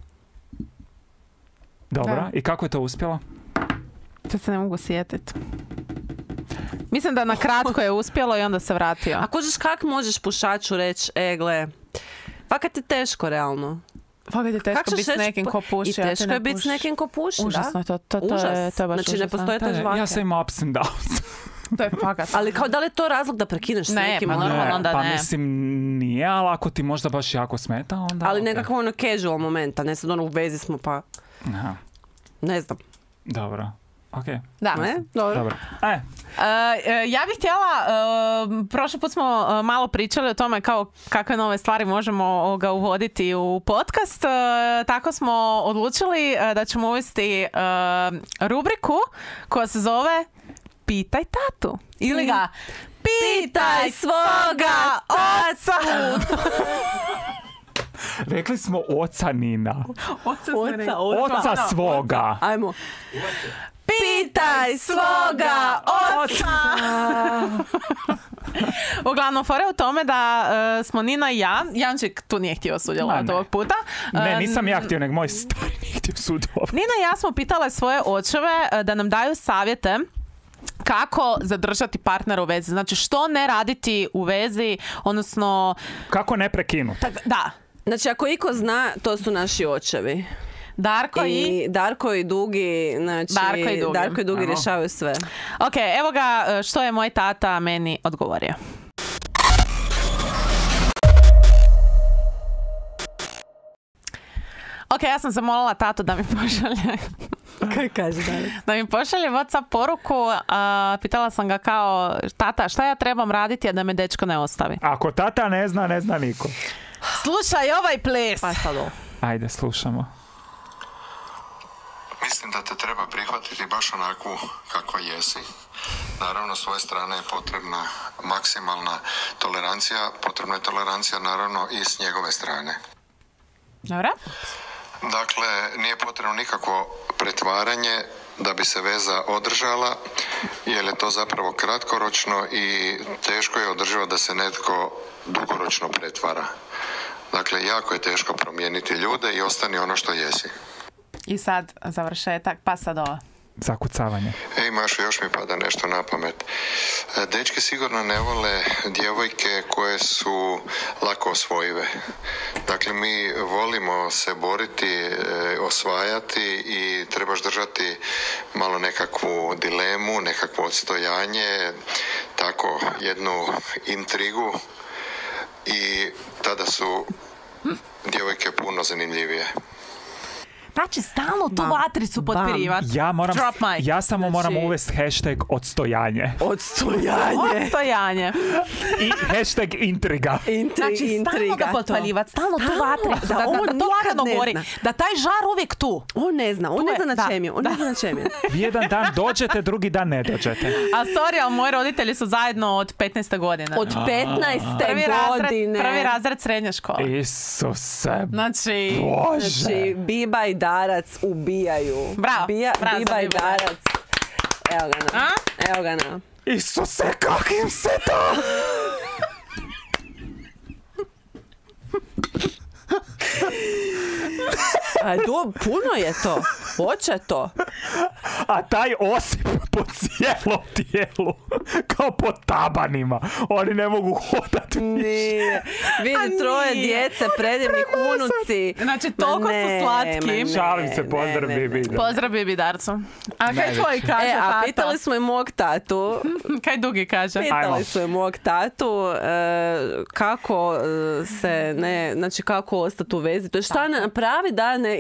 Dobro. Da. I kako je to uspjelo? To se ne mogu sjetiti. Mislim da na kratko je uspjelo i onda se vratio. A kužiš kak možeš pušaču reći, gle, fakat je teško, realno. Fakat je teško biti s nekim ko puši. I teško je biti s nekim ko puši, užasno je to. Užas. To je baš znači, ne postoje te žvake. Ja sam imao ups and downs. To je fakat. Ali kao da li je to razlog da prekineš s nekim? Ne, pa normalno onda pa ne. Mislim, nije, ali ako ti možda baš jako smeta, onda... Ali nekako ono casual momenta, ne sad ono u vezi smo pa... Aha. Ne znam. Dobro. Okay. Da. Dobro. Ja bih htjela, prošli put smo malo pričali o tome kao kakve nove stvari možemo ga uvoditi u podcast. Tako smo odlučili da ćemo uvesti rubriku koja se zove Pitaj tatu. Ili ga Pitaj svoga oca. Rekli smo oca Nina. Oca svoga. Ajmo. Pitaj svoga oca. Uglavnom, fora je u tome da smo Nina i ja, Janček tu nije htio sudjelovati ovog puta. Ne, nisam ja htio, nego moj stari nije htio sudjelovati. Nina i ja smo pitale svoje očeve da nam daju savjete kako zadržati partnera u vezi. Znači, što ne raditi u vezi, odnosno... Kako ne prekinuti. Da. Znači, ako iko zna, to su naši očevi. Darko i Dugi, znači Darko i Dugi rješavaju sve. Ok, evo ga što je moj tata meni odgovorio. Ok, ja sam zamolila tatu da mi pošalje... Kaj kaže dalje? Da mi pošalje WhatsApp poruku, pitala sam ga kao, tata, šta ja trebam raditi a da me dečko ne ostavi? Ako tata ne zna, ne zna niko. Slušaj ovaj ples. Pa sad ovo. Ajde, slušamo. Mislim da te treba prihvatiti baš onakvu kakva jesi. Naravno, s svoje strane je potrebna maksimalna tolerancija. Potrebna je tolerancija, naravno, i s njegove strane. Dobro. Dakle, nije potrebno nikakvo pretvaranje da bi se veza održala, jer je to zapravo kratkoročno i teško je održava da se netko dugoročno pretvara. Dakle, jako je teško promijeniti ljude i ostani ono što jesi. I sad završetak, pa sad ovo. Zakucavanje. Ej, Mašo, još mi pada nešto na pamet. Dečki sigurno ne vole djevojke koje su lako osvojive. Dakle, mi volimo se boriti, osvajati i trebaš držati malo nekakvu dilemu, nekakvo odstojanje, tako jednu intrigu i tada su djevojke puno zanimljivije. Znači, stalno tu vatricu potpirivat. Ja samo moram uvesti hashtag odstojanje. Odstojanje. I hashtag intriga. Znači, stalno ga potpaljivat, stalno tu vatricu. Da to lakadno gori. Da taj žar uvijek tu. On ne zna na čem je. Vi jedan dan dođete, drugi dan ne dođete. A sorry, ali moji roditelji su zajedno od 15. godine. Od 15. godine. Prvi razred srednje škole. Isuse. Znači, Biba i Darac ubijaju. Bravo. Biba i Darac. Evo ga na. Isuse, kak im se to? Puno je to. Hoće to. A taj osip po cijelom tijelu, kao po tabanima. Oni ne mogu hodati. Nije. Vidi, troje djece, predivnih unuci. Znači, toliko su slatki. Šalim se, pozdrav Bibi. Pozdrav Bibi Darcu. A kaj tvoj kaže tata? A pitali smo i mog tatu. Kaj Dugi kaže? Pitali smo i mog tatu kako se ne, znači kako ostati u vezi. To je šta napravi da ne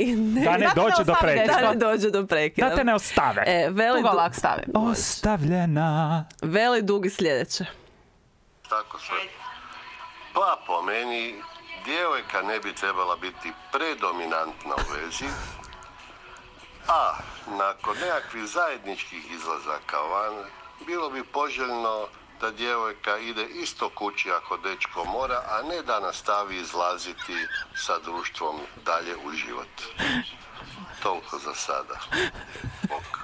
dođe do prekida. Da te ne ostave. Tugalak stavi. Ostavljena. Veli Dugi sljedeće. Tako sve. Pa po meni, djevojka ne bi trebala biti predominantna u vezi, a nakon nekakvih zajedničkih izlazaka van, bilo bi poželjno da djevojka ide isto kući ako dečko mora, a ne da nastavi izlaziti sa društvom dalje u život. Toliko za sada. Bok.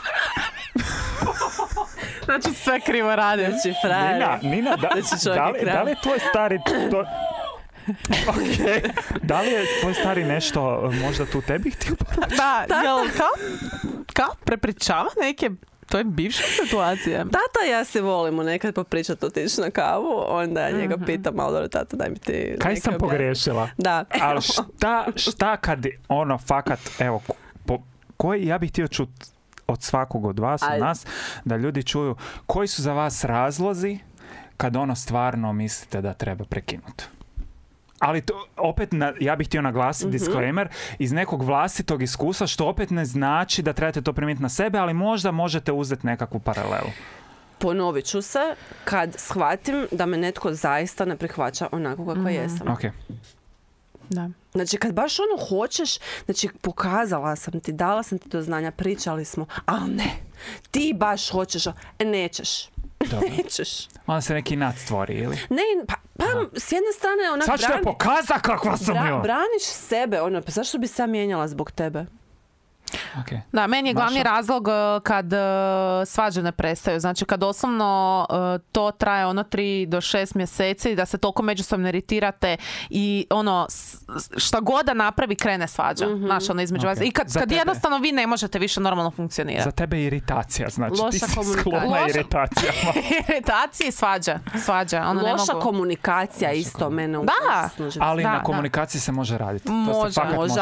Znači sve krivo radi. Nina, da li je tvoj stari... Okay. Da li je tvoj stari nešto možda tu tebi htio? Da, jel kao prepričava neke... To je bivša situacija. Tata i ja se volimo nekad popričati, otići na kavu, onda njega pita malo, dobro tata, daj mi ti... Kaj sam pogrešila? Da. Ali šta kad ono fakat, evo, koji ja bih htio čuti od svakog od vas, od nas, da ljudi čuju koji su za vas razlozi kad ono stvarno mislite da treba prekinuti. Ali to, opet, ja bih htio naglasiti disclaimer, iz nekog vlastitog iskustva, što opet ne znači da trebate to primijeniti na sebe, ali možda možete uzeti nekakvu paralelu. Ponovit ću se kad shvatim da me netko zaista ne prihvaća onako kako jesam. Okay. Da. Znači, kad baš ono hoćeš, znači, pokazala sam ti, dala sam ti do znanja, pričali smo, ali ne, ti baš hoćeš, nećeš. Dobro. Nećeš. Onda se neki nad stvori, ili? Ne, pa s jedne strane onak sad što je pokaza kakva sam joj. Braniš sebe, ono, pa zašto bi se ja mijenjala zbog tebe? Okay. Da, meni je glavni razlog kad svađe ne prestaju. Znači, kad doslovno to traje ono 3 do 6 mjeseci, da se toliko međusobno iritirate i ono, šta god da napravi, krene svađa. Znaš, ono, između vas. I kad jednostavno vi ne možete više normalno funkcionirati. Za tebe je iritacija, znači loša ti si sklona iritacijama. Iritacije i svađa. Ono, loša komunikacija isto mene da. Ali na komunikaciji se može raditi. Može,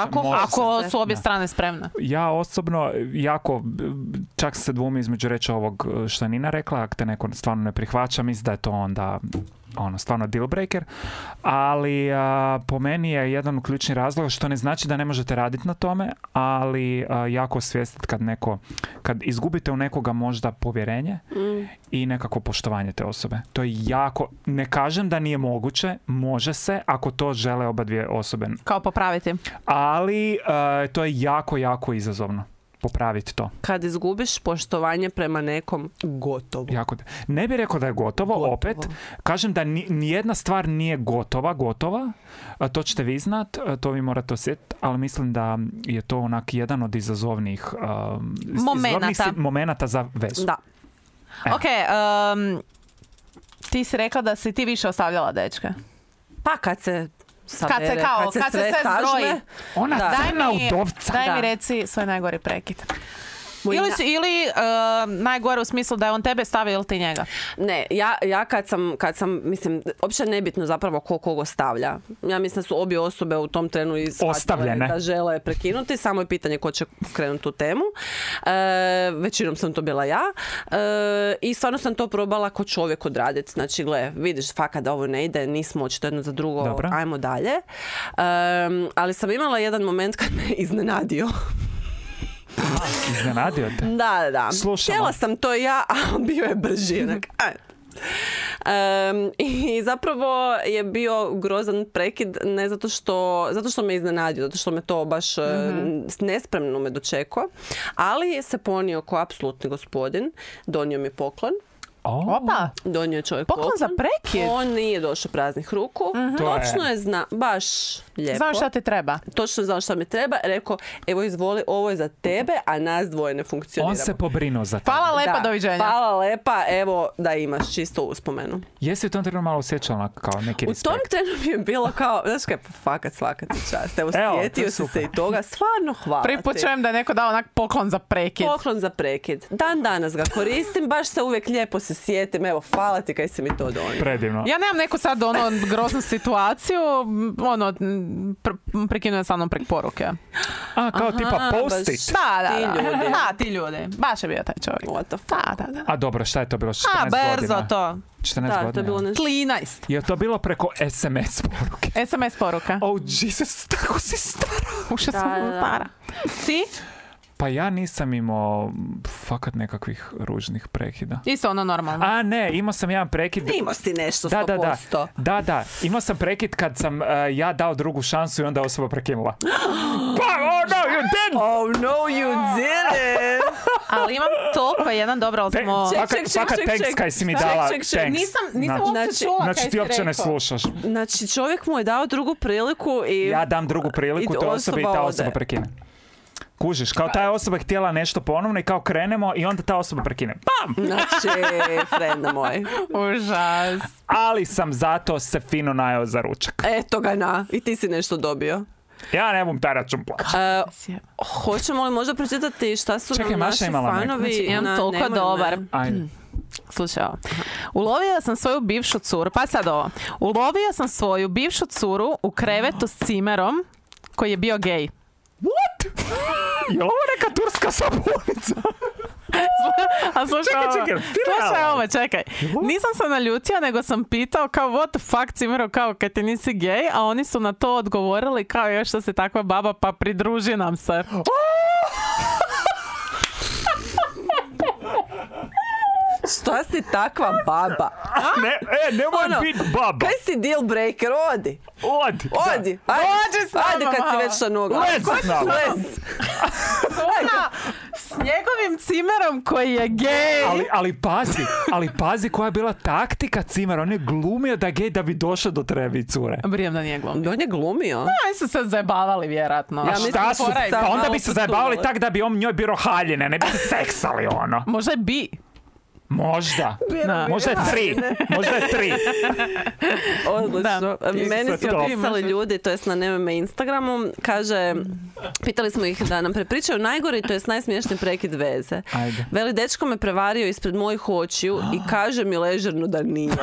ako su obje strane spremne. Ja osobno jako, čak se dvumi između reći ovog što je Nina rekla, ako te neko stvarno ne prihvaća, mislim da je to onda stvarno deal breaker, ali po meni je jedan ključni razlog, što ne znači da ne možete raditi na tome, ali jako osvijestiti kad izgubite u nekoga možda povjerenje i nekako poštovanje te osobe. To je jako, ne kažem da nije moguće, može se ako to žele oba dvije osobe. Kao popraviti. Ali to je jako, jako izazovno. Popraviti to. Kad izgubiš poštovanje prema nekom, gotovo. Ne bih rekao da je gotovo. Opet. Kažem da nijedna stvar nije gotova. To ćete vi znat, to vi morate osjetiti, ali mislim da je to onak jedan od izazovnih momenata za vezu. Da. Ok, ti si rekla da si ti više ostavljala dečke. Pa kad se Kad se sve zbroji. Ona crna udovca. Daj mi reci svoj najgori prekid. Ili najgore u smislu da je on tebe stavio ili ti njega? Ne, ja kad sam, mislim, uopće nebitno zapravo koga stavlja. Ja mislim da su obje osobe u tom trenu ostavljene da žele prekinuti, samo je pitanje ko će krenuti tu temu. Većinom sam to bila ja. I stvarno sam to probala ko čovjek odraditi. Znači, gle, vidiš fakat da ovo ne ide, nismo očito jedno za drugo, dobro. Ajmo dalje. Ali sam imala jedan moment kad me iznenadio. Iznenadio te? Da. Slušamo. Htjela sam to ja, a bio je brži. I zapravo je bio grozan prekid, ne zato što me iznenadio, zato što me to baš nespremno me dočekao, ali se ponio ko apsolutni gospodin, donio mi poklon. Opa! Donio je čovjek poklon za prekid. On nije došao praznih ruku. Točno je baš lijepo. Znaš šta ti treba? Točno znao šta mi treba. Rekao, evo izvoli, ovo je za tebe, a nas dvoje ne funkcioniramo. On se pobrinuo za tebe. Hvala lepa, doviđenja. Hvala lepa, evo da imaš čisto uspomenu. Jesi u tom trenu malo osjećala kao neki respekt? U tom trenu mi je bilo kao, znaš kaj, fakat svaka ti čast. Evo, sjetio si se i toga. Stvarno hvala ti. Prvi put čujem da je neko dao onak poklon za prekid. Poklon za prekid. Dan danas ga koristim, baš se uvijek lijepo se sjetim. Evo, hvala ti kaj se mi to donio. Predivno. Ja nemam neku sad groznu situaciju, prekinuo sa mnom prek poruke. A, kao tipa post-it. Da, ti ljudi. Baš je bio taj čovjek. What the fuck? Da. A dobro, šta je to bilo? 14 godina? Brzo to. 14 godina. To je bilo nešto. 13. Je to bilo preko SMS poruke? SMS poruka. Oh, Jesus, tako si stara. Uša sam stara. Ti? Pa ja nisam imao fakat nekakvih ružnih prekida. Isto ono normalno. A ne, imao sam jedan prekid. Imao si nešto 100%. Da. Imao sam prekid kad sam ja dao drugu šansu i onda osoba prekinula. Oh no, you didn't! Oh no, you didn't! Ali imam toliko jedan dobro, ali smo... Fakat thanks kaj si mi dala. Nisam uopće čula kaj si rekao. Znači ti uopće ne slušaš. Znači čovjek mu je dao drugu priliku i... Ja dam drugu priliku toj osobi i ta osoba prekine. Kužiš, kao ta osoba je htjela nešto ponovno i kao krenemo i onda ta osoba prekine. Bam! Znači, frenda moj. Užas. Ali sam zato se fino najeo za ručak. Eto ga na. I ti si nešto dobio. Ja ne bum taj račun plaćati. Hoćemo li možda pročitati šta su nam naši fanovi? Znači, imam toliko dobar. Ajde. Slušaj ovo. Ulovio sam svoju bivšu curu, pa sad ovo. Ulovio sam svoju bivšu curu u krevetu s cimerom koji je bio gej. What? Je ovo neka turska sapunica? A slušaj ovo, čekaj. Nisam se naljutio, nego sam pitao kao what the fuck, Cimero, kao kad ti nisi gej, a oni su na to odgovorili kao još što si takva baba, pa pridruži nam se. Šta si takva baba? Nemoj biti baba. Kaj si deal breaker? Odi. Ajde kad si već šanugla. Lez. S njegovim cimerom koji je gej. Ali pazi koja je bila taktika cimera. On je glumio da je gej da bi došao do trebi cure. Brijem da nije glumio. On je glumio? Da, oni su se zajebavali vjerojatno. A šta su? Pa onda bi se zajebavali tak da bi on njoj bilo haljine. Ne bi se seksali ono. Možda je bi. Možda. Možda je 3. Odlično. Meni su pisali ljudi, to jest na NMM Instagramu, kaže, pitali smo ih da nam prepričaju najgori, to jest najsmiješniji prekid veze. Ajde. Veli, dečko me prevario ispred mojih očiju i kaže mi ležerno da nije.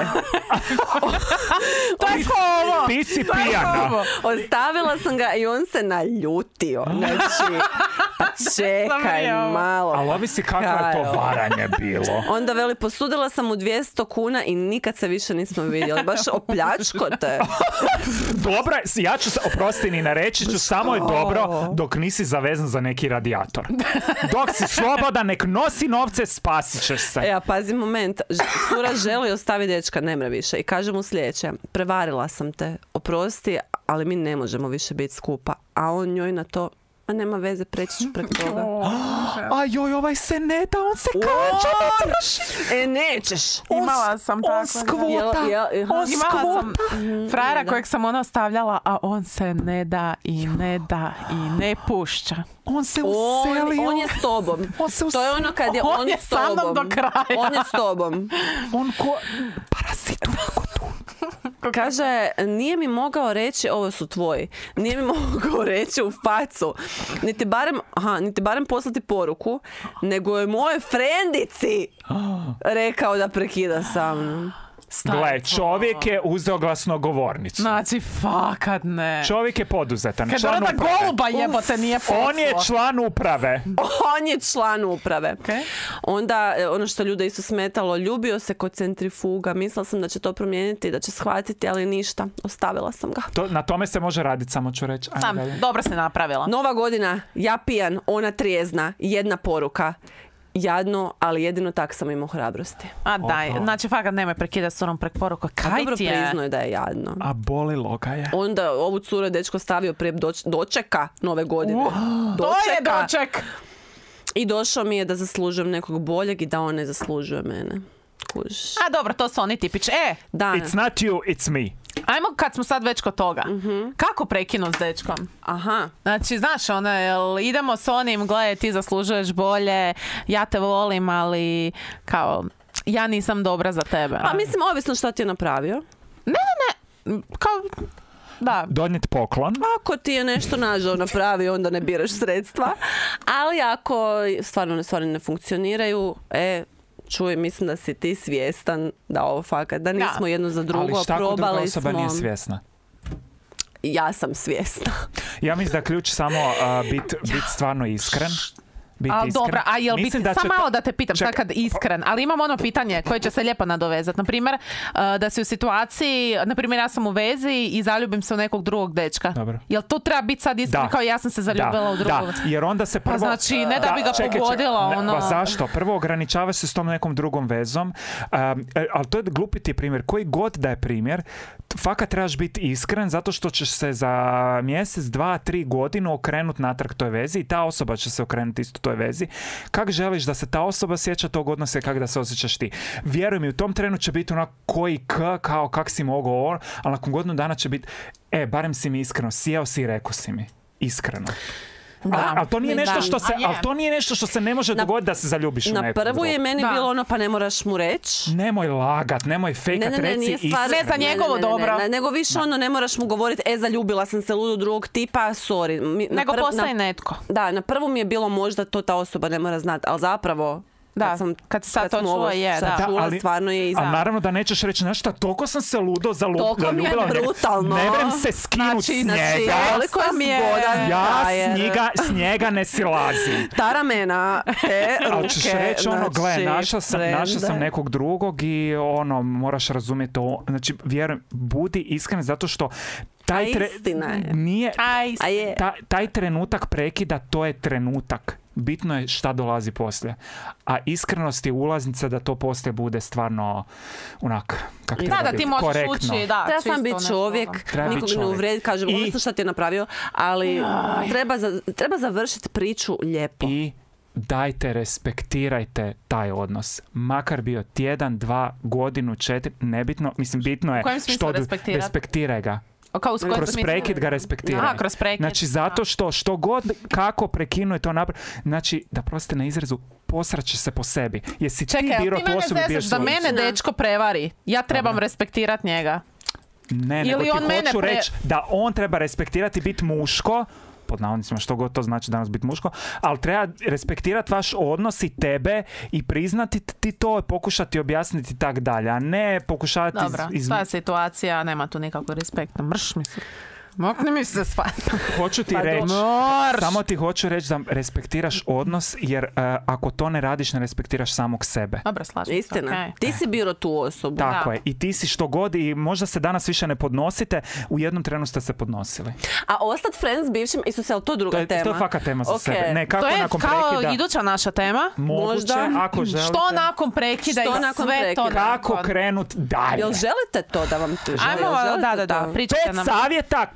Ti si pijana. Ostavila sam ga i on se naljutio. Znači, čekaj malo. Ali ovisi kako je to varanje bilo. Onda veli, posudila sam mu 200 kuna i nikad se više nismo vidjeli. Baš opljačko te. Dobro, ja ću se, oprosti Nina, reći ću, samo je dobro dok nisi zavezan za neki radijator. Dok si slobodan, nek nosi novce, spasit ćeš se. Ja, pazi moment. Cura želi ostavi dečka, ne mre više. I kaže mu sljedeće, prevarila sam te, oprosti, ali mi ne možemo više biti skupa. A on njoj na to, a nema veze, preći ću preko toga. A joj, ovaj se ne da, on se kače da trši. Nećeš. Imala sam tako. On skvota. Imala sam frajera kojeg sam ona ostavljala, a on se ne da i ne pušća. On se uselio. On je s tobom. To je ono kad je on s tobom. Sa mnom do kraja. On je s tobom. On ko... Parazit u tu. Kaže, nije mi mogao reći, ovo su tvoji, nije mi mogao reći u facu, niti barem poslati poruku, nego je mojoj frendici rekao da prekida sa mnom. Gle, čovjek je uzeo glasnogovornicu. Znači, fakat ne. Čovjek je poduzetan. Kad Dorota Goluba jebote nije poslao. On je član uprave. On je član uprave. Okay. Onda, ono što ljude isto smetalo, ljubio se kod centrifuga. Mislila sam da će to promijeniti, da će shvatiti, ali ništa. Ostavila sam ga. Na tome se može raditi, samo ću reći. Dobro se napravila. Nova godina, ja pijan, ona trijezna, jedna poruka. Jadno, ali jedino tak sam imao hrabrosti. A daj, znači fakat nemoj prekidati s onom prek poruka. Kaj dobro ti je? priznao je da je jadno. A bolilo ga je. Onda ovu curu je dečko stavio prije dočeka nove godine. To je doček! I došao mi je da zaslužujem nekog boljeg i da on ne zaslužuje mene. Kužiš. A dobro, to su oni tipič. It's not you, it's me. Ajmo kad smo sad već kod toga. Kako prekinu s dečkom? Aha. Znači, znaš, idemo s onim, gledaj, ti zaslužuješ bolje, ja te volim, ali kao, ja nisam dobra za tebe. Pa mislim, ovisno što ti je napravio. Ne. Kao, da. Donijet poklon. Ako ti je nešto nažao napravio, onda ne biraš sredstva. Ali ako stvarno stvari ne funkcioniraju, čuj, mislim da si ti svjestan da ovo fakat, da nismo jedno za drugo, ali šta ako druga osoba smo... nije svjesna? Ja sam svjesna. Ja mislim da je ključ samo biti stvarno iskren. Dobra, a jel biti, samo malo da te pitam, sad kad iskren, ali imam ono pitanje koje će se lijepo nadovezati. Naprimjer, da si u situaciji, naprimjer ja sam u vezi i zaljubim se u nekog drugog dečka. Dobro. Jel to treba biti sad iskren kao ja sam se zaljubila u drugog? Da, jer onda se prvo... Pa znači, ne da bi ga pogodila. Pa zašto? Prvo ograničavaš se s tom nekom drugom vezom, ali to je glupi ti primjer. Koji god da je primjer, fakat trebaš biti iskren zato što ćeš se za mjesec, 2, 3 godinu okrenuti natrag toj vezi i ta osoba će se okrenuti isto toj vezi. Kako želiš da se ta osoba sjeća tog odnosa i kako da se osjećaš ti? Vjeruj mi, u tom trenu će biti onako kao kak si mogao, ali nakon godinu dana će biti barem si mi iskreno, sjeo si i rekao si mi. Iskreno. Ali to nije nešto što se ne može dogoditi da se zaljubiš u nekog. Na prvu je meni bilo ono, pa ne moraš mu reći. Nemoj lagat, nemoj fejkat, reci iskreno. Ne za njegovo dobro. Nego više ono, ne moraš mu govoriti, zaljubila sam se ludo drugog tipa, sorry. Nego postaje netko. Da, na prvu mi je bilo možda to ta osoba ne mora znati, ali zapravo... Kad si sad to čuo, čula, stvarno je iza. Ali naravno da nećeš reći, znaš šta, toliko sam se ludo zaljubila. Toliko mi je brutalno. Ne vrem se skinuti s njega. Ja s njega ne silazim. Ta ramena, ali ćeš reći našao sam nekog drugog i moraš razumjeti to. Znači, vjerujem, budi iskren zato što taj trenutak prekida, to je trenutak. Bitno je šta dolazi poslije. A iskrenost je ulaznica da to poslije bude stvarno kako treba biti, ti možeš korektno. Ući, treba sam biti čovjek, nikog ne uvrediti, kažem, ovisno šta ti je napravio, ali treba završiti priču lijepo. I dajte, respektirajte taj odnos. Makar bio tjedan, 2, godinu, 4, nebitno. Mislim, bitno je što respektiraj ga. Kroz prekid ga respektiraj. Znači, zato što god, kako prekinu je to napraviti. Znači, da prostite na izrazu, posraće se po sebi. Jesi ti biro tu osobu bio da mene dečko prevari, ja trebam respektirati njega. Ne, nego ti hoću reći da on treba respektirati, biti muško, pod navodnicima, što god to znači danas biti muško, ali treba respektirati vaš odnos i tebe i priznati ti to, pokušati objasniti i tak dalje, a ne pokušavati... Dobra, sva situacija, nema tu nikakvog respekta. Mrš mi se. Mokni mi se svat. Hoću ti reći, samo ti hoću reći da respektiraš odnos, jer ako to ne radiš, ne respektiraš samog sebe. Dobro, slažem se. Istina. Okay. Ti si biro tu osobu. Tako je. I ti si što god i možda se danas više ne podnosite, u jednom trenu ste se podnosili. A ostat friends s bivšim, Isuse, je to druga tema? To je fakat tema za sebe. Ne, kako to je nakon kao prekida, iduća naša tema. Moguće, ako želite. Što nakon prekida i sve to nakon. Kako krenut dalje. Jel želite to da vam Ajmo, da, pričajte nam. 5 savjeta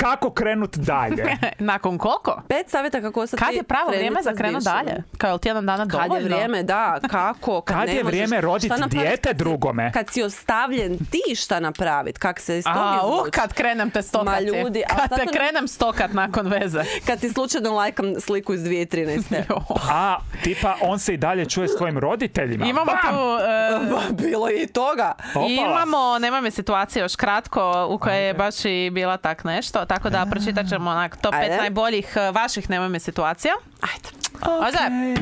kako krenut dalje. Nakon koliko? 5 savjeta kako ostati Kad je pravo vrijeme za frendica s krenu bivšima. dalje? Kao je li tjedan dana dovoljno? Kad je vrijeme, da, kako, Kad je vrijeme roditi dijete drugome? Kad si ostavljen, ti šta napraviti, kak se iz toga izvući. Kad krenem te stokat. Ma ljudi, kad te krenem stokat nakon veze. Kad ti slučajno lajkam sliku iz 2013. A, tipa, on se i dalje čuje s tvojim roditeljima. Imamo tu... Bilo je i toga. Imamo, nema mi situacije još kratko, u kojoj je baš i bila tak nešto, tako da pročitat ćemo onak top 5 najboljih vaših nema mi situacija. Ajde. Okay.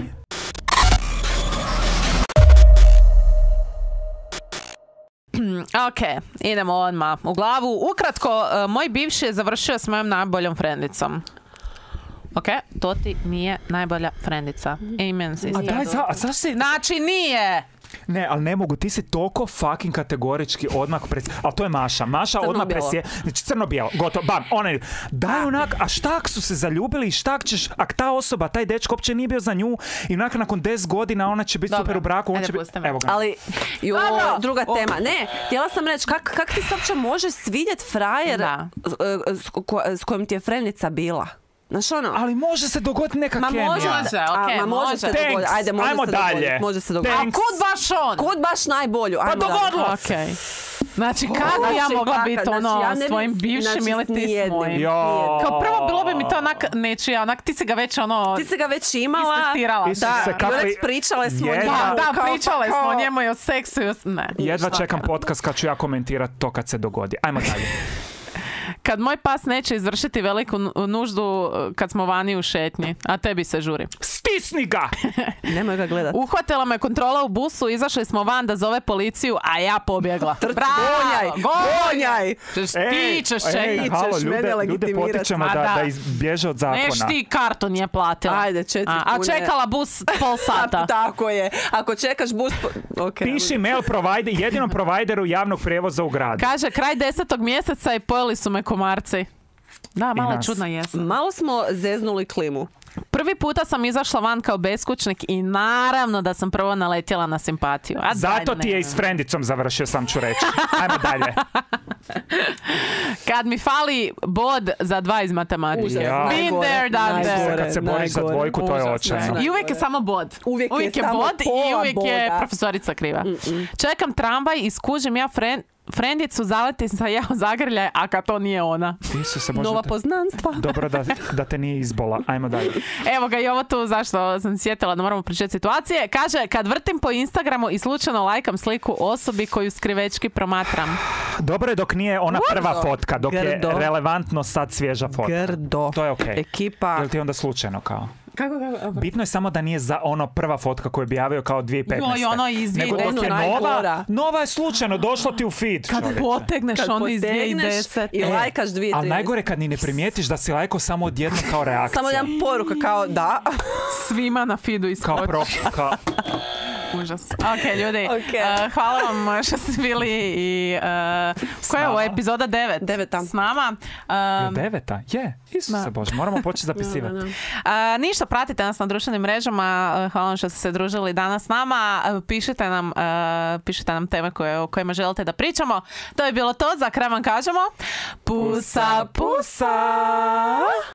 Ok, idemo odmah u glavu. Ukratko, moj bivši je završio s mojom najboljom frendicom. Ok, to ti nije najbolja frendica. Amen, sister. A zašto si... Znači nije! Ne, ali ne mogu, ti si toliko fucking kategorički odmah ali to je Maša. Maša odmah presje... Znači, crno-bijelo, gotovo, bam, onaj... Daj onak, a štak su se zaljubili i štak ćeš... Ak ta osoba, taj dečko uopće nije bio za nju i onak nakon 10 godina ona će biti super u braku, on će biti... Evo ga. Ali, druga tema. Ne, htjela sam reći, kak ti se uopće može svidjet frajer s kojom ti je frendica bila? Znaš ono? Ali može se dogoditi neka kemija. Može se dogoditi. Ajde, ajmo dalje. Može se dogoditi. A kud baš on? Kud baš najbolju? Pa dogodilo se. Okay. Znači, kako ja mogla biti s tvojim bivšim ili ti s mojim? Kao prvo bilo bi mi to onak nečija, onak ti si ga već Ti si ga već imala. Istestirala. Već pričale smo o njemu. Da, pričale smo o njemu i o seksu. Ne. Jedva čekam podcast kad ću ja komentirati to kad se dogodi. Ajmo dalje. Kad moj pas neće izvršiti veliku nuždu kad smo vani u šetnji, a tebi se žuri. Stisni ga! Nemoj ga gledati. Uhvatila me kontrola u busu, izašli smo van da zove policiju, a ja pobjegla. Gonjaj! Ti ćeš čekati. Halo, ljude potičemo da izbježe od zakona. Neš ti kartu nije platila. Ajde, 4 kune. A čekala bus pol sata. Tako je. Ako čekaš bus... Piši mail jedinom provideru javnog prijevoza u gradu. Kaže, kraj 10. mjeseca i pojeli su me komarci. Da, malo čudna jesam. Malo smo zeznuli klimu. Prvi puta sam izašla van kao beskućnik i naravno da sam prvo naletjela na simpatiju. Zato ti je i s frendicom završio, sam ću reći. Ajmo dalje. Kad mi fali bod za 2 iz matematike. Been there, done there. Kad se boriš za dvojku, to je očajno. I uvijek je samo bod. Uvijek je bod i uvijek je profesorica kriva. Čekam tramvaj i skužim ja frendicu, zaletim se ja u zagrljaj, a kad to nije ona. Isuse, nova poznanstva. Dobro da te nije izbola. Ajmo dalje. Evo ga i ovo tu, zašto sam sjetila da moramo pričati situacije. Kaže, kad vrtim po Instagramu i slučajno lajkam sliku osobi koju skrivečki promatram. Dobro je dok nije ona prva fotka, dok je relevantno sad svježa fotka. To je okej. Ekipa. Jel ti onda slučajno kao? Kako? Bitno je samo da nije za ono prva fotka koju je objavio kao 2015. Joj, ono iz 2010. Nego dok je nova je slučajno došlo ti u feed. Kad potegneš ono iz 2010. I lajkaš 2013. Ali najgore kad ni ne primijetiš da si lajkao samo odjedno kao reakcija. Samo jedan poruka kao da. Svima na feedu iskoči. Kao Užas. Ok, ljudi. Hvala vam što ste bili i koja je ovo epizoda 9? 9. S nama. 9. Je. Isuse Bože, moramo početi zapisivati. Ništa, pratite nas na društvenim mrežama. Hvala vam što ste se družili danas s nama. Pišite nam teme o kojima želite da pričamo. To je bilo to. Za kraj vam kažemo pusa, pusa!